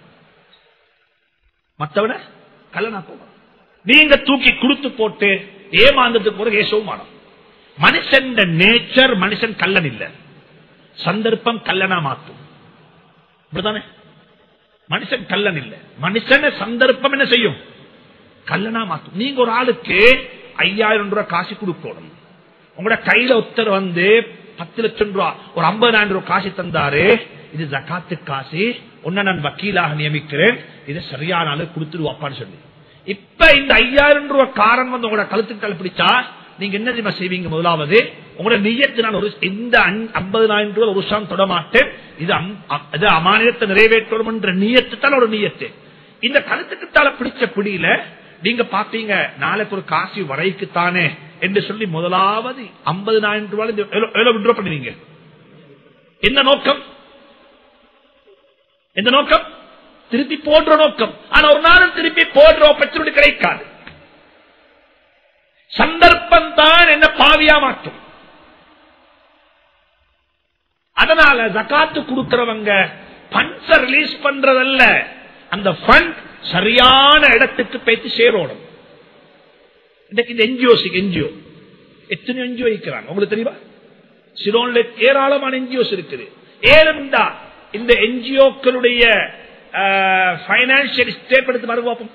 மற்றவனை கல்லனாக்கவான. நீங்க தூக்கி கொடுத்து போட்டு ஏமாந்ததுக்கு போற ஏசவும் மாறும். மனுஷன் நேச்சர், மனுஷன் கல்லன் இல்ல, சந்தர்ப்பம் கல்லனா மாத்தும். இப்படிதானே? மனுஷன் கல்லன் இல்ல, மனுஷன் சந்தர்ப்பம் என்ன செய்யும்? கல்லனா மாத்தும். நீங்க ஒரு ஆளுக்கு 5000 ரூபாய் காசு கொடுக்கணும். உங்களோட கையில ஒருத்தர் வந்து 10 லட்சம் ரூபாய், ஒரு 50,000 ரூபாய் காசு தந்தாரு, இது ஜகாத்து காசு, உன்ன நான் வக்கீலாக நியமிக்கிறேன், இதை சரியான ஆளு கொடுத்துருவாப்பான்னு சொல்லி. இப்ப இந்த 5000 ரூபாய் காரன் வந்து உங்களோட கழுத்துக்கு கல்பிடிச்சா நீங்க என்ன தெரியுமா செய்வீங்க? முதலாவது உங்களோட நியத்து, நான் இந்த 50,000 ரூபாய் ஒரு வருஷம் தொட மாட்டேன், இது அமானியத்தை நிறைவேற்றணும் என்ற நியத்து தான் ஒரு நியத்து. இந்த கழுத்துக்குத்தால பிடிச்ச பிடியில நீங்க பாத்தீங்க, நாளைக்கு ஒரு காசு வரைக்குத்தானே என்று சொல்லி முதலாவது 50,000 ரூபாய் எவ்வளவு விட்ரா பண்ணுவீங்க? என்ன நோக்கம்? எந்த நோக்கம்? திருப்பி போடுற நோக்கம். ஆனா ஒரு நாள் திருப்பி போடுற ஆப்பர்ச்சுனிட்டி கிடைக்காது. சந்தர்ப்பம் தான் என்ன பாவியா மாற்றும். அதனால ஜகாத்து கொடுக்கிறவங்க பண்ட ரிலீஸ் பண்றதல்ல, அந்த ஃபண்ட் சரியான இடத்துக்கு போயிட்டு சேரோடும். இந்த என்ஜிஓ எத்தனை என்ஜிஓ இருக்கிறாங்க உங்களுக்கு தெரியுமா? சிலோன்ல ஏராளமான என்ஜிஓஸ் இருக்குது. ஏனென்றா இந்த என்ஜிஓக்களுடைய பைனான்சியல் ஸ்டேட் எடுத்து மறுபாப்போம்.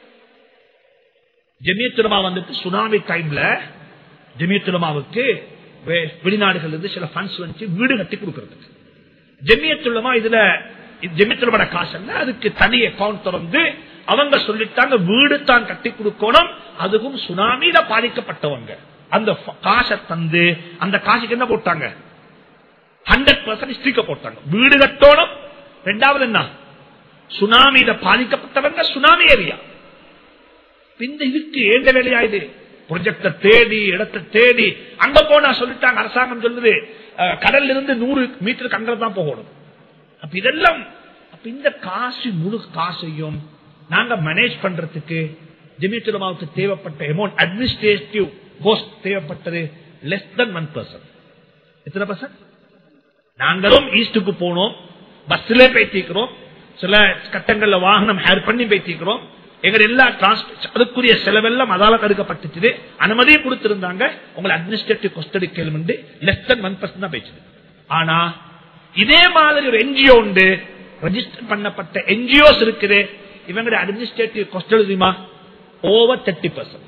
ஜமியத் உலமா வந்துட்டு சுனாமி டைம்ல ஜமியத் உலமாவுக்கு வெளிநாடுகள் இருந்து சில ஃபண்ட்ஸ் வந்து வீடு கட்டி கொடுக்கறதுக்கு ஜமியத் உலமா இதுல ஜமியத் உலமாட காசு இல்ல, அதுக்கு தனி அக்கௌண்ட் திறந்து அவங்க சொல்லிட்டாங்க வீடு தான் கட்டி கொடுக்கணும், அதுவும் சுனாமியில பாதிக்கப்பட்டவங்க. அந்த காசை தந்து அந்த காசுக்கு என்ன போட்டாங்க? 100% ஸ்டிக்கர் போட்டாங்க. வீடு கட்டணும். ரெண்டாவது என்ன? சுனாமியில பாதிக்கப்பட்டவங்க சுனாமி ஏரியா. இந்த இதுக்கு ஏண்ட வேலையாயுது. ப்ரொஜெக்ட தேடி இடத்தை தேடி அங்க போனா சொல்லிட்டாங்க, அரசாங்கம் சொல்லுது கடல்ல இருந்து 100 மீட்டருக்கு அங்க தான் போகணும். அப்ப இதெல்லாம் இந்த காசு முழு காசையும் நாங்க மேனேஜ் பண்றதுக்கு ஜமியத் உலமாவுக்கு தேவைப்பட்ட அமௌண்ட், அட்மினிஸ்ட்ரேட்டிவ் கோஸ்ட் தேவைப்பட்டது less than 1%. எத்தனை பர்சன்ட்? நாங்களும் ஈஸ்டுக்கு போனோம், பஸ்ல பேசிக்கிறோம், சில கட்டங்கள்ல வாகனம் ஹேர் பண்ணி பேசிக்கிறோம். எங்க எல்லா அதுக்குரிய செலவெல்லாம் அதால தடுக்கப்பட்டுச்சு. அனுமதியை கொடுத்திருந்தாங்க. உங்களை அட்மினிஸ்ட்ரேட்டிவ் காஸ்ட் எடுக்கலும் லெஸ் தென் 1% தான் பேச்சு. ஆனா இதே மாதிரி ஒரு என்ஜிஓ உண்டு, ரெஜிஸ்டர் பண்ணப்பட்ட என்ஜிஓஸ் இருக்குது. இவங்களுடைய அட்மினிஸ்ட்ரேட்டிவ் காஸ்ட் தெரியுமா? ஓவர் 30%.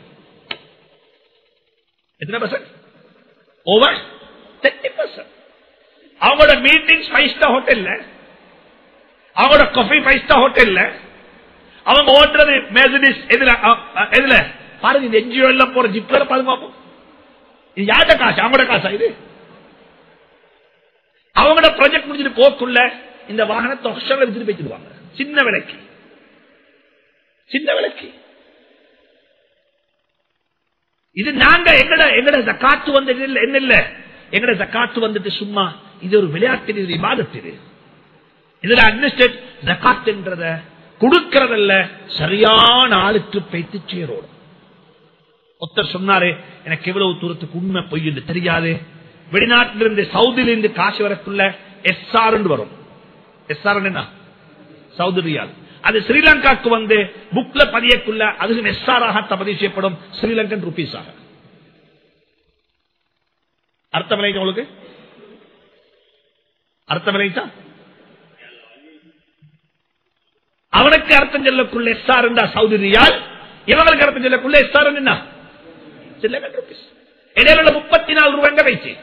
எத்தனை பர்சன்ட்? ஓவர் 30%. அவங்களோட மீட்டிங்ஸ் 5 ஸ்டார் ஹோட்டல்ல, அவங்களோட காஃபி 5 ஸ்டார் ஹோட்டல்ல, அவங்க ஓட்டுறது மெர்சிடிஸ். எதுல பாருங்க, இந்த என்ஜிஓ எல்லாம் போற ஜிப்ல பாருங்க. இது யார்ட காசு? அவங்களோட காசா இது? அவங்களோட ப்ராஜெக்ட் முடிஞ்சிட்டு போக்குள்ள இந்த வாகனத்தை ஆப்ஷன்ல வித்துட்டு போயிடுவாங்க. சின்ன விலைக்கு, சின்ன விலைக்கு. இது நாங்க எங்கட ஜகாத்து வந்து என்ன இல்ல, எங்கட ஜகாத்து வந்துட்டு சும்மா இது ஒரு விளையாட்டு, இது இபாதத். இதுல அட்மினிஸ்ட்ரேட் ஜகாத் என்றத கொடுக்கிறதல்ல, சரியான ஆளுக்கு பேத்து சேரோடு. ஒருத்தர் சொன்னாரு, எனக்கு எவ்வளவு தூரத்துக்கு உண்மை பொய் என்று தெரியாது. வெளிநாட்டிலிருந்து சவுதியிலிருந்து காசு வரக்குள்ள எஸ்ஆர் வரும். எஸ்ஆர் என்ன? Saudi riyal. அது ஸ்ரீலங்காக்கு வந்து புக்ல பதியக்குள்ள அதுக்கு எஸ்ஆர் ஆக பதிவு செய்யப்படும், ஸ்ரீலங்கன் ருபீஸ் ஆக. அர்த்தம் விளைவிக்க உங்களுக்கு? அர்த்தம் விளைவிச்சா? அவனுக்கு அர்த்தம் சொல்லக்குள்ள எஸ்ஆர் என்றா சவுதி ரியால், இவங்களுக்கு அர்த்தம் சொல்லக்குள்ள எஸ்ஆர் என்ன? ஸ்ரீலங்கன் ருபீஸ். இடையில 34 ரூபாய் வைச்சு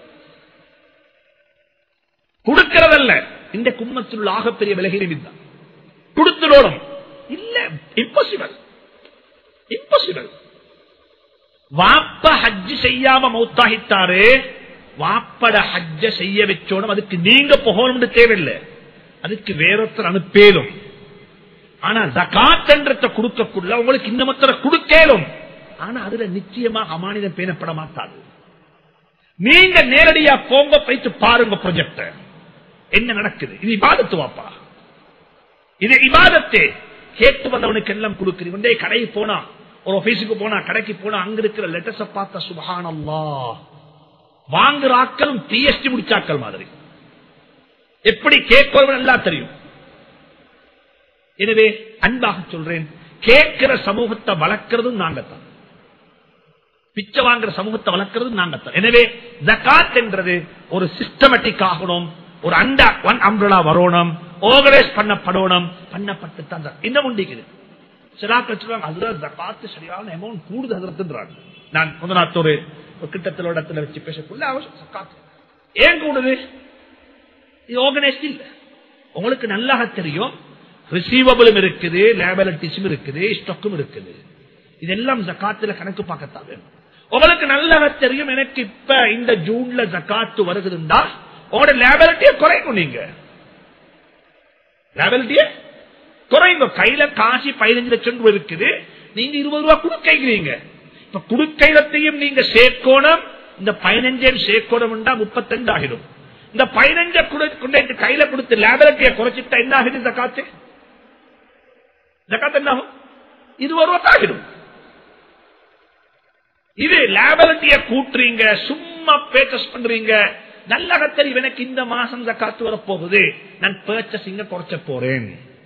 கொடுக்கிறதல்ல. இந்த குடும்பத்தில் ஆகப்பெரிய விலகினம் தான். கொடுத்துடணும் இல்ல, இம்பாசிபிள், இம்பாசிபிள். வாப்ப ஹஜ் செய்யாம மௌத்தாகிட்டாரு, வாப்பட ஹஜ்ஜ செய்ய வச்சோடும். அதுக்கு நீங்க போகணும் தேவையில்லை, அதுக்கு வேறொருத்தர் அனுப்பேலும். ஆனா ஜகாத் என்றத்தை கொடுக்கக்குள்ள உங்களுக்கு இந்த மொத்தரை கொடுக்கலும். ஆனா அதுல நிச்சயமாக அமானிதம் பேணப்பட மாட்டாது. நீங்க நேரடியா போங்க, போயிட்டு பாருங்க ப்ராஜெக்ட் என்ன நடக்குது. இது இபாதத்து வாப்பா, இது இபாதத்து. கேட்டு வந்தவனுக்கு எல்லாம் கொடுக்கிறீங்க. கடைக்கு போனா, ஒரு ஆபீஸுக்கு போனா, கடைக்கு போனா, அங்க இருக்கிற லெட்டர்ஸ் பார்த்தா சுப்ஹானல்லாஹ், வாங்குற ஆக்களும் பிஎஸ்டி முடிச்சாக்கள் மாதிரி. எப்படி கேட்பவன் எல்லாம் தெரியும். எனவே அன்பாக சொல்றேன், கேட்கிற சமூகத்தை வளர்க்கிறதும் நாங்கத்தான், பிச்சை வாங்குற சமூகத்தை வளர்க்கிறது நாங்கத்தான். எனவே ஜகாத் என்றது ஒரு சிஸ்டமேட்டிக் ஆகணும், ஒரு அம்ப்ரெல்லா வரணும், ஆர்கனைஸ் பண்ணப்படணும். பண்ணப்பட்டு தான் இன்னும் உண்டிக்குது. சிலாக்கள் சொல்றாங்க, அதுதான் ஜகாத் சரியான அமௌண்ட் கூடுது அதற்குன்றாங்க. நான் முதலாத்து ஒரு கிட்டத்தில் இடத்துல வச்சு பேசக்குள்ள ஜகாத் ஏன் கூடுது? இது ஆர்கனைஸ்ட் இல்ல. உங்களுக்கு நல்லா தெரியும், ரிசீவபிளும் இருக்குது, லேபிலிட்டிஸும் இருக்குது, ஸ்டாக்கும் இருக்குது. இதெல்லாம் ஜகாத்துல கணக்கு பார்க்கத்தான் வேணும். உங்களுக்கு நல்லா தெரியும், எனக்கு இப்ப இந்த ஜூன்ல ஜகாத்து வருகிறதா, உங்களோட லேபிலிட்டியை குறைக்கும். நீங்க லேபிலிட்டியை குறைங்க. கையில காசு 15 லட்சம் ரூபாய் இருக்குது, நீங்க 20 ரூபாய் கொடுக்கிறீங்க. இப்ப கொடுக்கையிலத்தையும் நீங்க சேர்க்கணும், இந்த 15 சேர்க்கணும் 35 ஆகிடும். இந்த 15 கொண்டு கையில கொடுத்து லேபிலிட்டியை குறைச்சிட்டா என்ன ஆகுது? ஜகாத்து ஜகாத் என்ன ஆகும்? 20 ரூபாய் ஆகிடும். இது லேபிலிட்டியை கூட்டுறீங்க, சும்மா பர்ச்சேஸ் பண்றீங்க. நல்ல தெரியும், எனக்கு இந்த மாசம் ஜகாத்து வரப்போகுது, நான் பர்ச்சேசிங்க குறைச்ச போறேன்.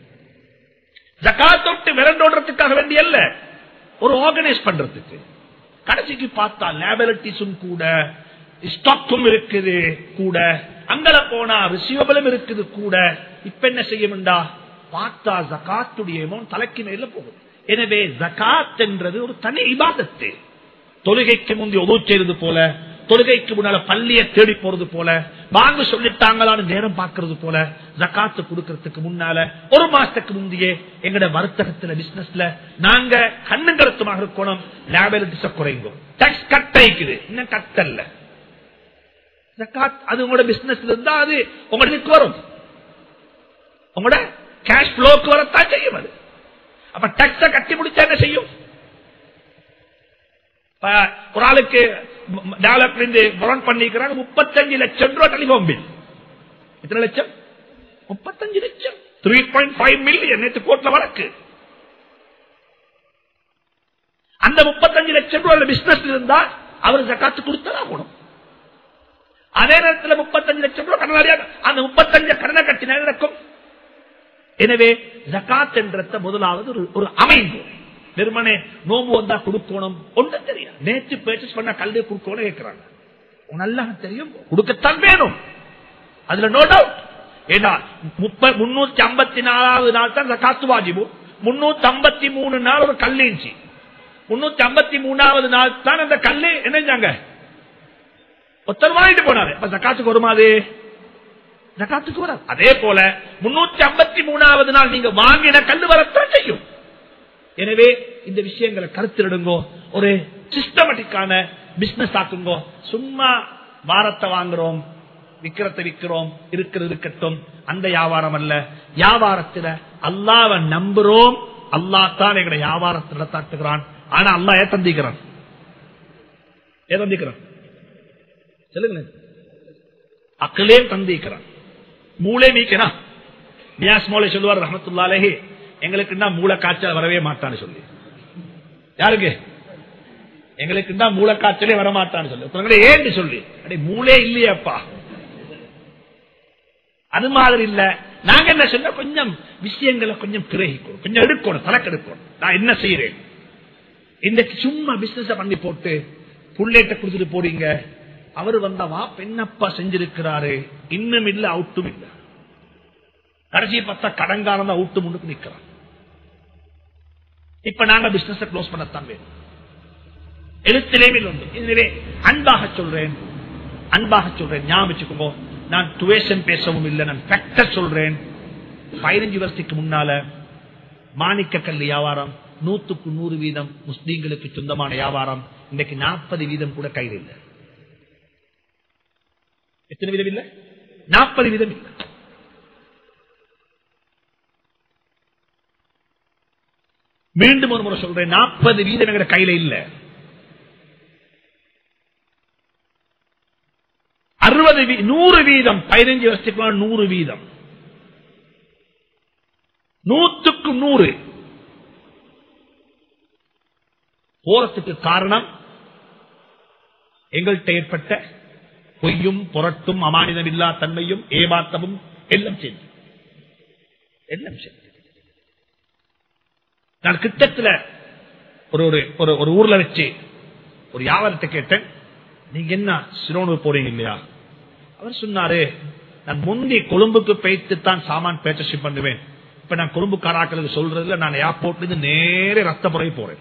ஜகாத் தொட்டு விரண்டோடுறதுக்காக வேண்டிய அல்ல, ஒரு ஆர்கனைஸ் பண்றதுக்கு. கடைசிக்கு பார்த்தா லேபிலிட்டிஸும் கூட, ஸ்டாக்கும் இருக்குது கூட, அங்கல போனா ரிசீவபிளும் இருக்குது கூட. இப்ப என்ன செய்யும்டா பார்த்தா ஜகாத்துடைய தலைக்கு மேல போகுது. எனவே ஜகாத் என்றது ஒரு தனி இபாதத்து. தொழுகைக்கு முந்தைய உதவு செய்வது போல, தொழுகைக்கு முன்னால பள்ளியை தேடி போறது போல, வாங்க சொல்லிட்டாங்களான்னு நேரம் பார்க்கறது போல, ஜகாத்து கொடுக்கறதுக்கு முன்னால ஒரு மாசத்துக்கு முந்தையே எங்கட வர்த்தகத்துல பிசினஸ்ல நாங்க கண்ணுங்கருத்துமாக இருக்கணும். லேபிலிட்டிஸ குறைங்க. டாக்ஸ் கட் ஆயிக்குது, இன்னும் கட்டல்ல. ஜகாத் அது உங்களோட பிசினஸ்ல இருந்தா அது உங்களுக்கு வரும், உங்களோட கேஷ் ஃப்ளோக்கு வரத்தான் செய்யும். அது அப்ப டாக்ஸ கட்டி முடிச்சா என்ன செய்யும்? ஒரு ஆளுக்கு டெவலப்மெண்ட் பண்ணிக்கிறாங்க 35 லட்சம் ரூபாய் டெலிபோன் பில். எத்தனை லட்சம்? 35 லட்சம். 3.5 மில்லியன் நேற்று கோர்ட்ல வழக்கு. அந்த 35 லட்சம் ரூபாய் பிசினஸ் இருந்தா அவர் ஜகாத்து கொடுத்ததாகணும். அதே நேரத்தில் 35 லட்சம் ரூபாய் கடனாளியாக அந்த 35 கடனை கட்டினா நடக்கும். எனவே ஜகாத் என்ற முதலாவது ஒரு அமைப்பு. வெறுமனே நோம்பு வந்தா கொடுக்கணும் ஒன்று தெரியும். நேற்று பர்ச்சேஸ் பண்ண கல்வி கொடுக்கணும் கேட்கிறாங்க. நல்லா தெரியும், கொடுக்கத்தான் வேணும், அதுல நோ டவுட். ஏன்னா 354வது நாள் தான் ஜகாத்து வாஜிபு, 353 நாள் ஒரு கல்லிஞ்சி, 353வது நாள் தான் அந்த கல்லு என்னஞ்சாங்க ஒருத்தர் வாங்கிட்டு போனாரு. அப்ப ஜகாத்துக்கு வருமாது? ஜகாத்துக்கு வராது. அதே போல 353வது நாள் நீங்க வாங்கின கல்லு வரத்தான் செய்யும். எனவே இந்த விஷயங்களை கருத்திடுங்கோ, ஒரு சிஸ்டமேட்டிக்கான பிசினஸ் ஆக்குங்கோ. சும்மா வாரத்தை வாங்குறோம், விக்கிறத விக்கிறோம், இருக்கிறது இருக்கட்டும், அந்த வியாபாரம் அல்ல. வியாபாரத்தில் அல்லாஹ்வை நம்புறோம், அல்லாஹ் தான் எங்களுடைய வியாபாரத்தில் நடத்தாட்டுகிறான். ஆனா அல்லாஹ் ஏன் தந்திக்கிறான்? சொல்லுங்களேன். அக்கலே தந்திக்கிறான், மூளை மீக்கிறான். நியாஸ் மௌலை சொல்லுவார் ரஹ்மத்துல்லாஹி அலைஹி, எங்களுக்கு மூளை காய்ச்சல் வரவே மாட்டான்னு சொல்லி. யாருக்கு? எங்களுக்கு மூளை காய்ச்சலே வரமாட்டான்னு சொல்லி. ஏன்னு சொல்லி மூளை இல்லையப்பா, அது மாதிரி இல்ல. நாங்க என்ன சொன்ன, கொஞ்சம் விஷயங்களை கொஞ்சம் கிரகிக்கணும், கொஞ்சம் எடுக்கணும், தலைக்கெடுக்கணும். நான் என்ன செய்யறேன், இந்த சும்மா பிசினஸ் பண்ணி போட்டு புள்ளேட்ட குடுத்துட்டு போறீங்க. அவர் வந்தவா பெண்ணப்பா செஞ்சிருக்கிறாரு, இன்னும் இல்ல அவுட்டும் இல்ல. கடைசி பார்த்தா கடங்காரன் தான் அவுட்டு முன்னுக்கு நிக்கிறான். இப்ப நாங்க பிசினஸ் க்ளோஸ் பண்ணத்தான் வேணும், எழுத்திலே உண்டு. எனவே அன்பாக சொல்றேன், ஞாபகம் வச்சுக்கோங்க. நான் டுவேஷன் பேசவும் இல்லை, நான் ஃபேக்டர் சொல்றேன். 15 வருஷத்துக்கு முன்னால மாணிக்க கல் வியாபாரம் 100க்கு 100% முஸ்லீம்களுக்கு சொந்தமான வியாபாரம். இன்னைக்கு 40% கூட கையில் இல்லை. எத்தனை வீதம் இல்லை? 40% இல்லை. மீண்டும் ஒரு முறை சொல்றேன், 40% எங்க கையில இல்ல. 100% 15 வருஷத்துக்கு 100%, 100க்கு 100 போறதுக்கு காரணம் எங்கள்கிட்ட ஏற்பட்ட பொய்யும் புரட்டும் அமானிதம் இல்லா தன்மையும் ஏமாற்றமும் எல்லாம் சேர்ந்து. நான் கிட்டத்தில் ஒரு ஊர்ல வச்சு ஒரு வியாபாரத்தை கேட்டேன், நீங்க என்ன சிரோனூர் போறீங்க இல்லையா? அவர் சொன்னாரு, நான் முந்தி கொழும்புக்கு போய்த்துத்தான் சாமான் பர்ச்சேஸ் பண்ணுவேன். இப்ப நான் கொழும்பு காராக்களுக்கு சொல்றதுல நான் ஏர்போர்ட்ல இருந்து நேரே ரத்தபுரை போறேன்.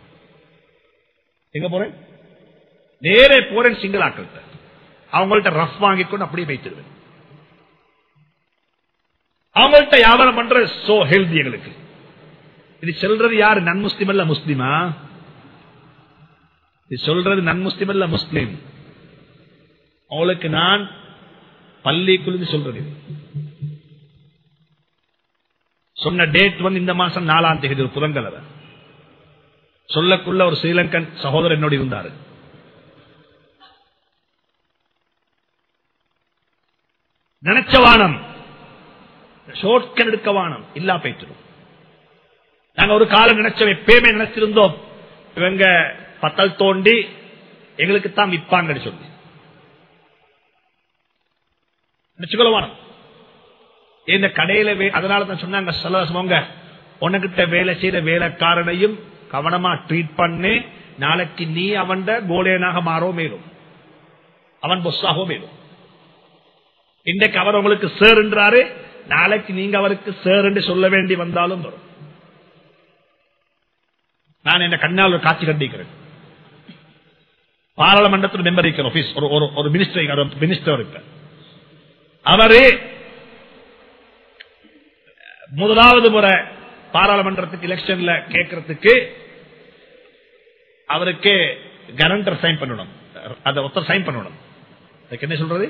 எங்க போறேன்? நேரே போறேன் சிங்கிள் ஆக்கள்கிட்ட. அவங்கள்ட்ட ரஃப் வாங்கிக்கொண்டு அப்படியே வைத்திருவேன். அவங்கள்ட்ட வியாபாரம் பண்ற சோ ஹெல்தி எங்களுக்கு. இது சொல்றது யாரு? நன் முஸ்லிம் அல்ல முஸ்லிமா? இது சொல்றது நன் முஸ்லிம் அல்ல முஸ்லிம். அவளுக்கு நான் பள்ளிக்குள்ள சொல்றது. சொன்ன டேட் இந்த மாசம் 4ஆம் தேதி, ஒரு புதன்கிழமை. சொல்லக்குள்ள ஒரு ஸ்ரீலங்கன் சகோதரர் என்னோடு இருந்தாரு. நினைச்ச வானம், ஷோர்ட்கட் எடுக்க வானம் இல்லா போயிட்டு. நாங்க ஒரு காலம் நினைச்சோம், எப்பயுமே நினைச்சிருந்தோம், இவங்க பத்தல் தோண்டி எங்களுக்கு தான் விற்பாங்க சொல்லி நினைச்சுக்கொள்ள. இந்த கடையில அதனாலதான் சொன்னாங்க, சொல்லுவாங்க, உனக்கிட்ட வேலை செய்த வேலைக்காரனையும் கவனமா ட்ரீட் பண்ணு, நாளைக்கு நீ அவன் கோலேனாக மாறோ மேலும், அவன் பொஸ்ஸாகோ மேலும். இன்றைக்கு அவர் உங்களுக்கு சேர் என்றாரு, நாளைக்கு நீங்க அவருக்கு சேர் என்று சொல்ல வேண்டி வந்தாலும் வரும். நான் என்ன கண்ணால் ஒரு காட்சி கண்டிக்கிறேன். பாராளுமன்றத்தில் மெம்பர் இருக்கிற ஒரு மினிஸ்டர் இருக்க, அவரு முதலாவது முறை பாராளுமன்றத்துக்கு எலெக்ஷன்ல கேட்கறதுக்கு அவருக்கு கரண்டர் சைன் பண்ணணும், அதை ஒருத்தர் சைன் பண்ணணும். அதுக்கு என்ன சொல்றது,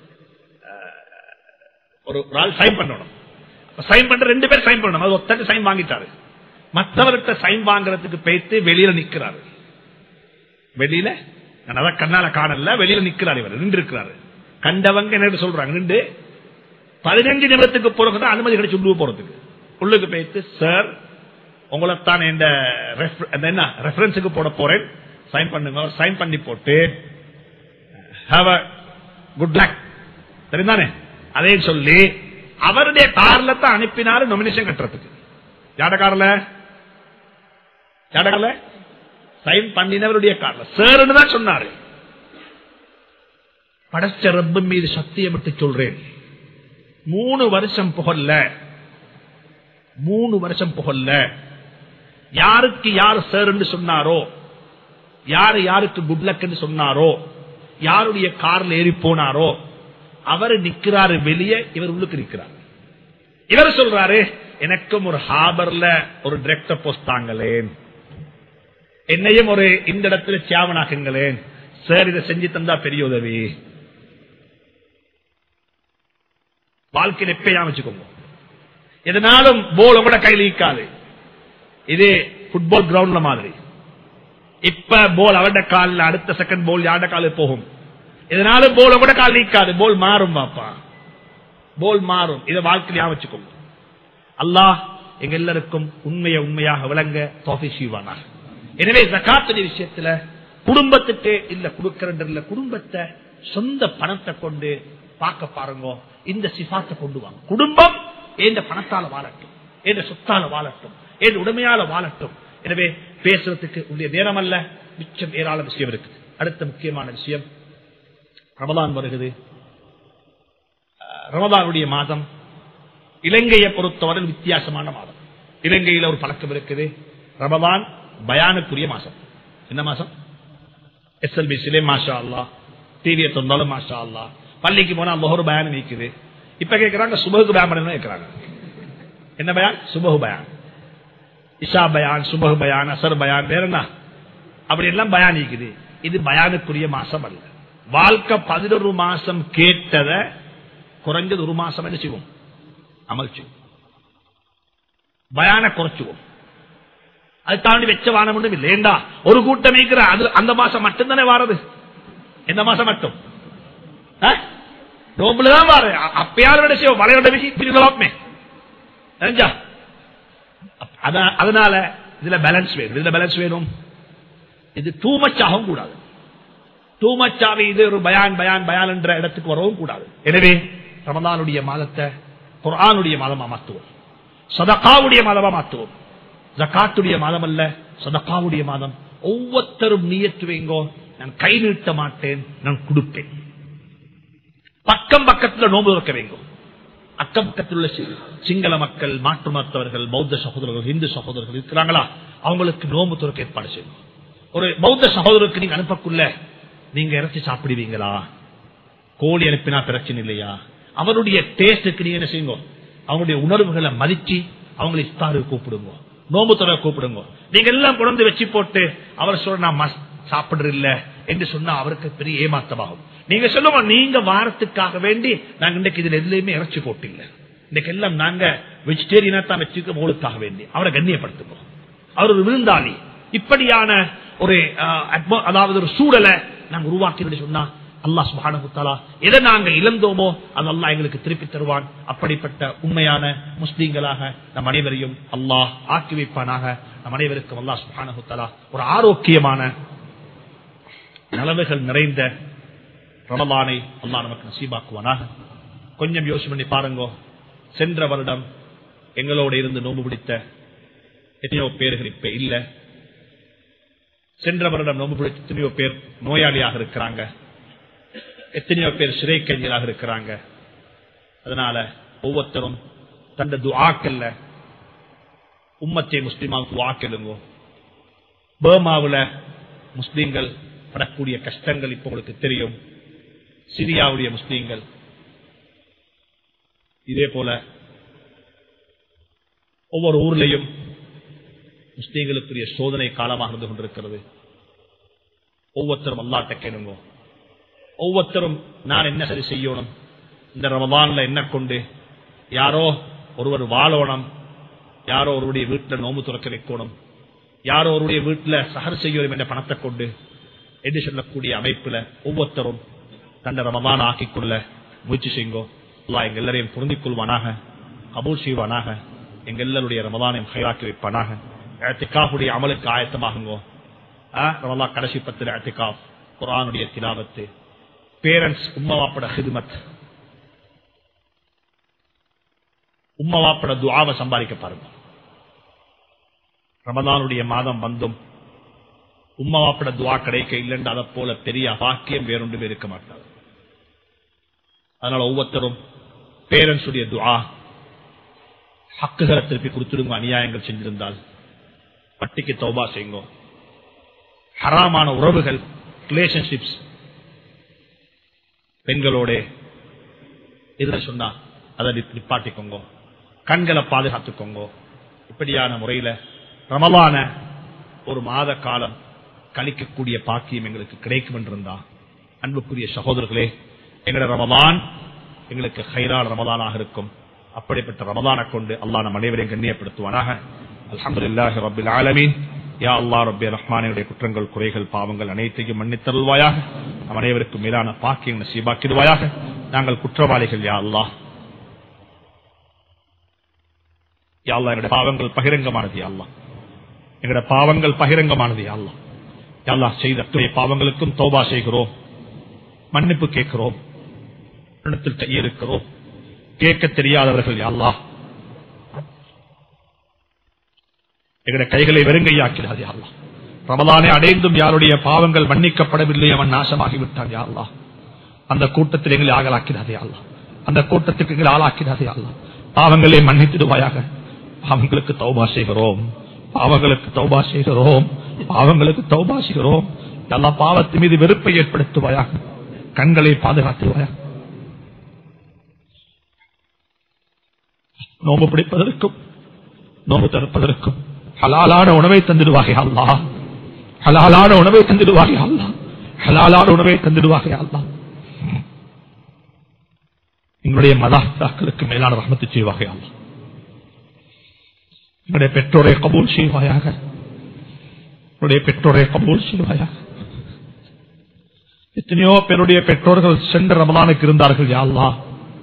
ஒரு ஆள் சைன் பண்ணணும். சைன் பண்ற 2 பேர் சைன் பண்ணணும். அது ஒருத்தர் சைன் வாங்கிட்டாரு, மற்றவர்கிட்ட சைன் வாங்குறதுக்கு போயிட்டு வெளியில நிக்கிறாரு. வெளியில கண்ணால காணல, வெளியில நிக்கிறாரு. இவர் நின்று இருக்கிறாரு. கண்டவங்க என்ன சொல்றாங்க, நின்று 15 நிமிடத்துக்கு பிறகுதான் அனுமதி கிடைச்சு உள்ளுக்கு போறதுக்கு. உள்ளுக்கு போயிட்டு, சார் உங்களைத்தான் இந்த ரெஃபரன்ஸுக்கு போட போறேன், சைன் பண்ணுங்க. சைன் பண்ணி போட்டு ஹேவ் அ குட் லக் தெரிந்தானே, அதே சொல்லி அவருடைய கார்ல தான் அனுப்பினாரு நாமினேஷன் கட்டுறதுக்கு. யாட கார்ல சைன் பண்ணினவருடைய கார்ல சார் தான் சொன்னாரு. படைச்ச ரப்பு மீது சத்தியம் விட்டு சொல்றேன், 3 வருஷம் புகழ்ல யாருக்கு யார் சார் என்று சொன்னாரோ, யாருக்கு குட் லக் என்று சொன்னாரோ, யாருடைய கார்ல ஏறி போனாரோ அவர் நிக்கிறாரு வெளியே, இவர் உள்ளுக்கு இருக்கிறார். இவர் சொல்றாரு, எனக்கும் ஒரு ஹாபர்ல ஒரு டிரெக்டர் போஸ்ட் தாங்களேன், என்னையும் ஒரு இந்த இடத்துல சேவனாக்குங்களேன் சார், இதை செஞ்சு தந்தா பெரிய உதவி. வாழ்க்கையில் எப்பயும் வச்சுக்கோங்க, எதனாலும் போல் உங்களோட கையில் ஈக்காது. இது ஃபுட்பால் கிரவுண்ட்ல மாதிரி. இப்ப போல் அவருடைய காலில், அடுத்த செகண்ட் போல் யாருடைய காலில் போகும். இதனாலும் போல் உங்களோட கால் நீக்காது, போல் மாறும் பாப்பா, போல் மாறும். இதை வாழ்க்கையில் வச்சுக்கோங்க. அல்லாஹ் எங்க எல்லாருக்கும் உண்மையாக விளங்க தௌஃபீக் செய்வானாக. எனவே ஜகாத்துடைய விஷயத்துல குடும்பத்துக்கு இல்ல கொடுக்கிற குடும்பத்தை சொந்த பணத்தை கொண்டு பார்க்க பாருங்க, இந்த சிபாத்தை கொண்டு வாங்க. குடும்பம் எந்த பணத்தால வாழட்டும், எந்த சொத்தால வாழட்டும், எந்த உடைமையால வாழட்டும். எனவே பேசுறதுக்கு உரிய நேரம் அல்ல, மிச்சம் ஏராள விஷயம் இருக்கு. அடுத்த முக்கியமான விஷயம், ரமலான் வருகிறது. ரமலானுடைய மாதம் இலங்கையை பொறுத்தவரை வித்தியாசமான மாதம். இலங்கையில் ஒரு பழக்கம் இருக்குது, ரமலான் பயானுக்குரிய மாசம். என்ன மாசம்? SLBC மாஷா அல்லா, டிவியை தொந்தாலும் மாஷா அல்லா, பள்ளிக்கு போனா லொஹர் பயான் நீக்குது. இப்ப கேட்கிறாங்க சுபஹுக்கு பயான் பண்ணணும் கேட்கிறாங்க. என்ன பயான்? சுபஹு பயான், இஷா பயான், சுபஹு பயான், அசர் பயான், வேற என்ன அப்படி எல்லாம் பயான் நீக்குது. இது பயானுக்குரிய மாசம் அல்ல. வாழ்க்கை 11 மாசம் கேட்டத குறைஞ்சது 1 மாசம் என்ன செய்வோம்? அமல் செய்வோம், பயான குறைச்சுவோம். அது தாண்டி வெச்ச வானம் ஒன்றும் இல்லை. ஏண்டா ஒரு கூட்டம் நீக்கிற அது அந்த மாசம் மட்டும் தானே வாரது. எந்த மாசம் மட்டும்? நோம்புலதான் வாரு. அப்பயாரோட செய்வோம், வளையோட விஷயம். அதனால இதுல பேலன்ஸ் வேணும். இதுல பேலன்ஸ் வேணும். இது டூ மச் ஆகவும் கூடாது. டூ மச்சாவே இது ஒரு பயான் பயான் பயான் என்ற இடத்துக்கு வரவும் கூடாது. எனவே ரமலானுடைய மாதத்தை குர்ஆனுடைய மாதமா மாற்றுவோம், சதகாவுடைய மாதமா மாற்றுவோம். ஜகாத்துடைய மாதம் அல்ல, சதகாவுடைய மாதம். ஒவ்வொருத்தரும் நியத்து வைங்கோ, நான் கை நீட்ட மாட்டேன், நான் கொடுப்பேன். பக்கம் பக்கத்தில் நோம்பு வைக்க வைங்கோ. அக்கம் பக்கத்தில் உள்ள சிங்கள மக்கள், மாற்று மருத்துவர்கள், பௌத்த சகோதரர்கள், இந்து சகோதரர்கள் இருக்கிறாங்களா, அவங்களுக்கு நோம்பு துறக்க ஏற்பாடு செய்யும். ஒரு பௌத்த சகோதரருக்கு நீங்க அனுப்பக்குள்ள நீங்க இறைச்சி சாப்பிடுவீங்களா? கோழி அனுப்பினா பிரச்சனை இல்லையா? அவருடைய டேஸ்டுக்கு நீங்க என்ன செய்யுங்க, அவங்களுடைய உணர்வுகளை மதிச்சு அவங்களை இஃப்தாருக்கு கூப்பிடுங்க, நோம்பு துற கூப்பிடுங்க. நீங்க எல்லாம் கொண்டு வச்சு போட்டு அவர் சொல்ற நான் சாப்பிடுற என்று சொன்னா அவருக்கு பெரிய ஏமாத்தமாகும். நீங்க சொல்லுங்க, நீங்க வாரத்துக்காக வேண்டி நாங்க இன்றைக்கு இதுல எதுலையுமே இறைச்சி போட்டில்லை, இன்னைக்கு எல்லாம் நாங்க வெஜிடேரியனா தான் வச்சுக்க உங்களுக்கு வேண்டி அவரை கண்ணியப்படுத்துவோம். அவர் ஒரு விருந்தாளி. இப்படியான ஒரு அதாவது ஒரு சூழலை நாங்க உருவாக்கி சொன்னா அல்லாஹ் சுப்ஹானஹு வ தஆலா எதை நாங்க இழந்தோமோ அது அல்லாஹ் எங்களுக்கு திருப்பி தருவான். அப்படிப்பட்ட உண்மையான முஸ்லீம்களாக நம் அனைவரையும் அல்லாஹ் ஆக்கி வைப்பானாக. நம் அனைவருக்கும் அல்லாஹ் சுப்ஹானஹு வ தஆலா ஒரு ஆரோக்கியமான நலவுகள் நிறைந்த ரமலானை அல்லாஹ் நமக்கு நசீபாக்குவானாக. கொஞ்சம் யோசனை பண்ணி பாருங்க, சென்ற வருடம் எங்களோட இருந்து நோன்பு பிடித்த எத்தனையோ பேர்கள் இப்ப இல்ல. சென்ற வருடம் நோன்பு பிடித்த எத்தனையோ பேர் நோயாளியாக இருக்கிறாங்க, எத்தனையோ பேர் சிறை கைதிகளாக இருக்கிறாங்க. அதனால ஒவ்வொருத்தரும் தந்த துஆக்கல்ல உம்மத்தே முஸ்லிமாவுக்கு துஆ கேளுங்க. பர்மாவுல முஸ்லீம்கள் படக்கூடிய கஷ்டங்கள் இப்ப உங்களுக்கு தெரியும். சிரியாவுடைய முஸ்லீம்கள் இதே போல ஒவ்வொரு ஊர்லயும் முஸ்லீம்களுக்குரிய சோதனை காலமாக இருந்து கொண்டிருக்கிறது. ஒவ்வொருத்தரும் அல்லாஹ்ட்ட கேளுங்க. ஒவ்வொருத்தரும் நான் என்ன சரி செய்யணும், இந்த ரமலான்ல என்ன கொண்டு யாரோ ஒருவர் வாழணும், யாரோ ஒருவருடைய வீட்டில் நோம்பு துறக்க வைக்கணும், யாரோ ஒருவருடைய வீட்டில் சஹர் செய்யணும் என்ற பணத்தை கொண்டு என்று சொல்லக்கூடிய அமைப்புல ஒவ்வொருத்தரும் தன்னை ரமலான் ஆக்கிக்கொள்ள முயற்சி செய்யுங்கோ. அல்லாஹ் எங்க எல்லாரையும் பொருந்திக் கொள்வானாக, கபூல் செய்வானாக, எங்க எல்லாருடைய ரமலானையும் ஹைராக்கி வைப்பானாக. இஅ்திகாஃபுடைய அமலுக்கு ஆயத்தமாகுங்கோ. ரமலான் கடைசி 10 இஅ்திகாஃப், குர்ஆனுடைய திலாவத்து, பேரண்ட்ஸ் உம்மவாப்பட ஹிதுமத், உம்மவாப்பட துஆவை சம்பாதிக்க பாருங்க. ரமதானுடைய மாதம் வந்தும் உம்மா வாப்பட துவா கிடைக்க இல்லைன்னு அதை போல பெரிய பாக்கியம் வேறொன்றுமே இருக்க மாட்டார். அதனால ஒவ்வொருத்தரும் பேரண்ட்ஸுடைய துவா, ஹக்குகளை திருப்பி கொடுத்துடுங்க. அநியாயங்கள் செஞ்சிருந்தால் பட்டிக்கு தௌபா செய்யுங்க. ஹராமான உறவுகள், ரிலேஷன்ஷிப்ஸ், பெண்களோட எதிர சொன்னா அதை நிப்பாட்டிக்கோங்க. கண்களை பாதுகாத்துக்கோங்க. இப்படியான முறையில ரமலான ஒரு மாத காலம் கழிக்கக்கூடிய பாக்கியம் எங்களுக்கு கிடைக்கும் என்றிருந்தா, அன்புக்குரிய சகோதரர்களே, எங்களோட ரமலான் எங்களுக்கு ஹைரான ரமலானாக இருக்கும். அப்படிப்பட்ட ரமலானை கொண்டு அல்லாஹ் நம் அனைவரையும் கண்ணியப்படுத்துவானாக. அல்ஹம்துலில்லாஹி ரப்பில் ஆலமீன். யா அல்லாஹ் ரப்பே ரஹ்மானுடைய குற்றங்கள், குறைகள், பாவங்கள் அனைத்தையும் மன்னித்தருள்வாயாக. நம் அனைவருக்கும் மேலான பாக்கியம் நசீபாக்கிடுவாயாக. நாங்கள் குற்றவாளிகள் யா அல்லாஹ். யா அல்லாஹ் எங்களுடைய பாவங்கள் பகிரங்கமானது யா அல்லாஹ். எங்களுடைய பாவங்கள் பகிரங்கமானது யா அல்லாஹ். யா அல்லாஹ் செய்த அத்தனை பாவங்களுக்கும் தௌபா செய்கிறோம், மன்னிப்பு கேட்கிறோம், கையிருக்கிறோம். கேட்க தெரியாதவர்கள் யா அல்லாஹ் எங்களுடைய கைகளை வெறுங்கையாக்கிறார் யா அல்லாஹ். ரமலானை அடைந்தும் யாருடைய பாவங்கள் மன்னிக்கப்படவில்லை, அவன் நாசமாகிவிட்டான் யா அல்லாஹ். அந்த கூட்டத்தில் எங்களை ஆகலாக்கிறார் யா அல்லாஹ். அந்த கூட்டத்துக்கு எங்களை ஆளாக்கிறார் யா அல்லாஹ். பாவங்களை மன்னித்திடுவாயாக. பாவங்களுக்கு தௌபா செய்கிறோம், பாவங்களுக்கு தௌபா செய்கிறோம், பாவங்களுக்கு தௌபா செய்கிறோம். எல்லா பாவத்தின் மீது வெறுப்பை ஏற்படுத்துவாயாக. கண்களை பாதுகாத்துவாயாக. நோம்பு பிடிப்பதற்கும் நோம்பு தடுப்பதற்கும் ஹலாலான உணவை தந்திடுவாக அல்லாஹ். ஹலாலான உணவை தந்திடுவாக அல்லாஹ். ஹலாலான உணவை தந்திடுவாக அல்லாஹ். எங்களுடைய மதாக்களுக்கு மேலான ரஹ்மத்து செய்வாக அல்லாஹ். எங்களுடைய பெற்றோரை கபூல் செய்வாயாக. என்னுடைய பெற்றோரை கபூல் செய்வாயாக. எத்தனையோ பேருடைய பெற்றோர்கள் சென்ற ரமலானுக்கு இருந்தார்கள் யா அல்லாஹ்.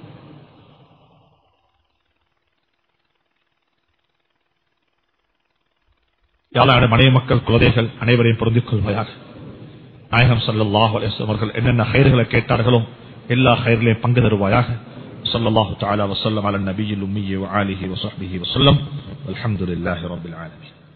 யாழ் மனைவி மக்கள், குழந்தைகள் அனைவரையும் பொருந்திக் கொள்வாயாக. நாயகம் ஸல்லல்லாஹு அலைஹி வஸல்லம் அவர்கள் என்னென்ன ஹைர்களை கேட்டார்களோ எல்லா ஹைர்களையும் பங்கு தருவாயாக. ஸல்லல்லாஹு தஆலா வஸல்லம் அலா நபியில் உம்மி வ ஆலிஹி வ ஸஹ்பிஹி வஸல்லம். அல்ஹம்துலில்லாஹி ரப்பில் ஆலமீன்.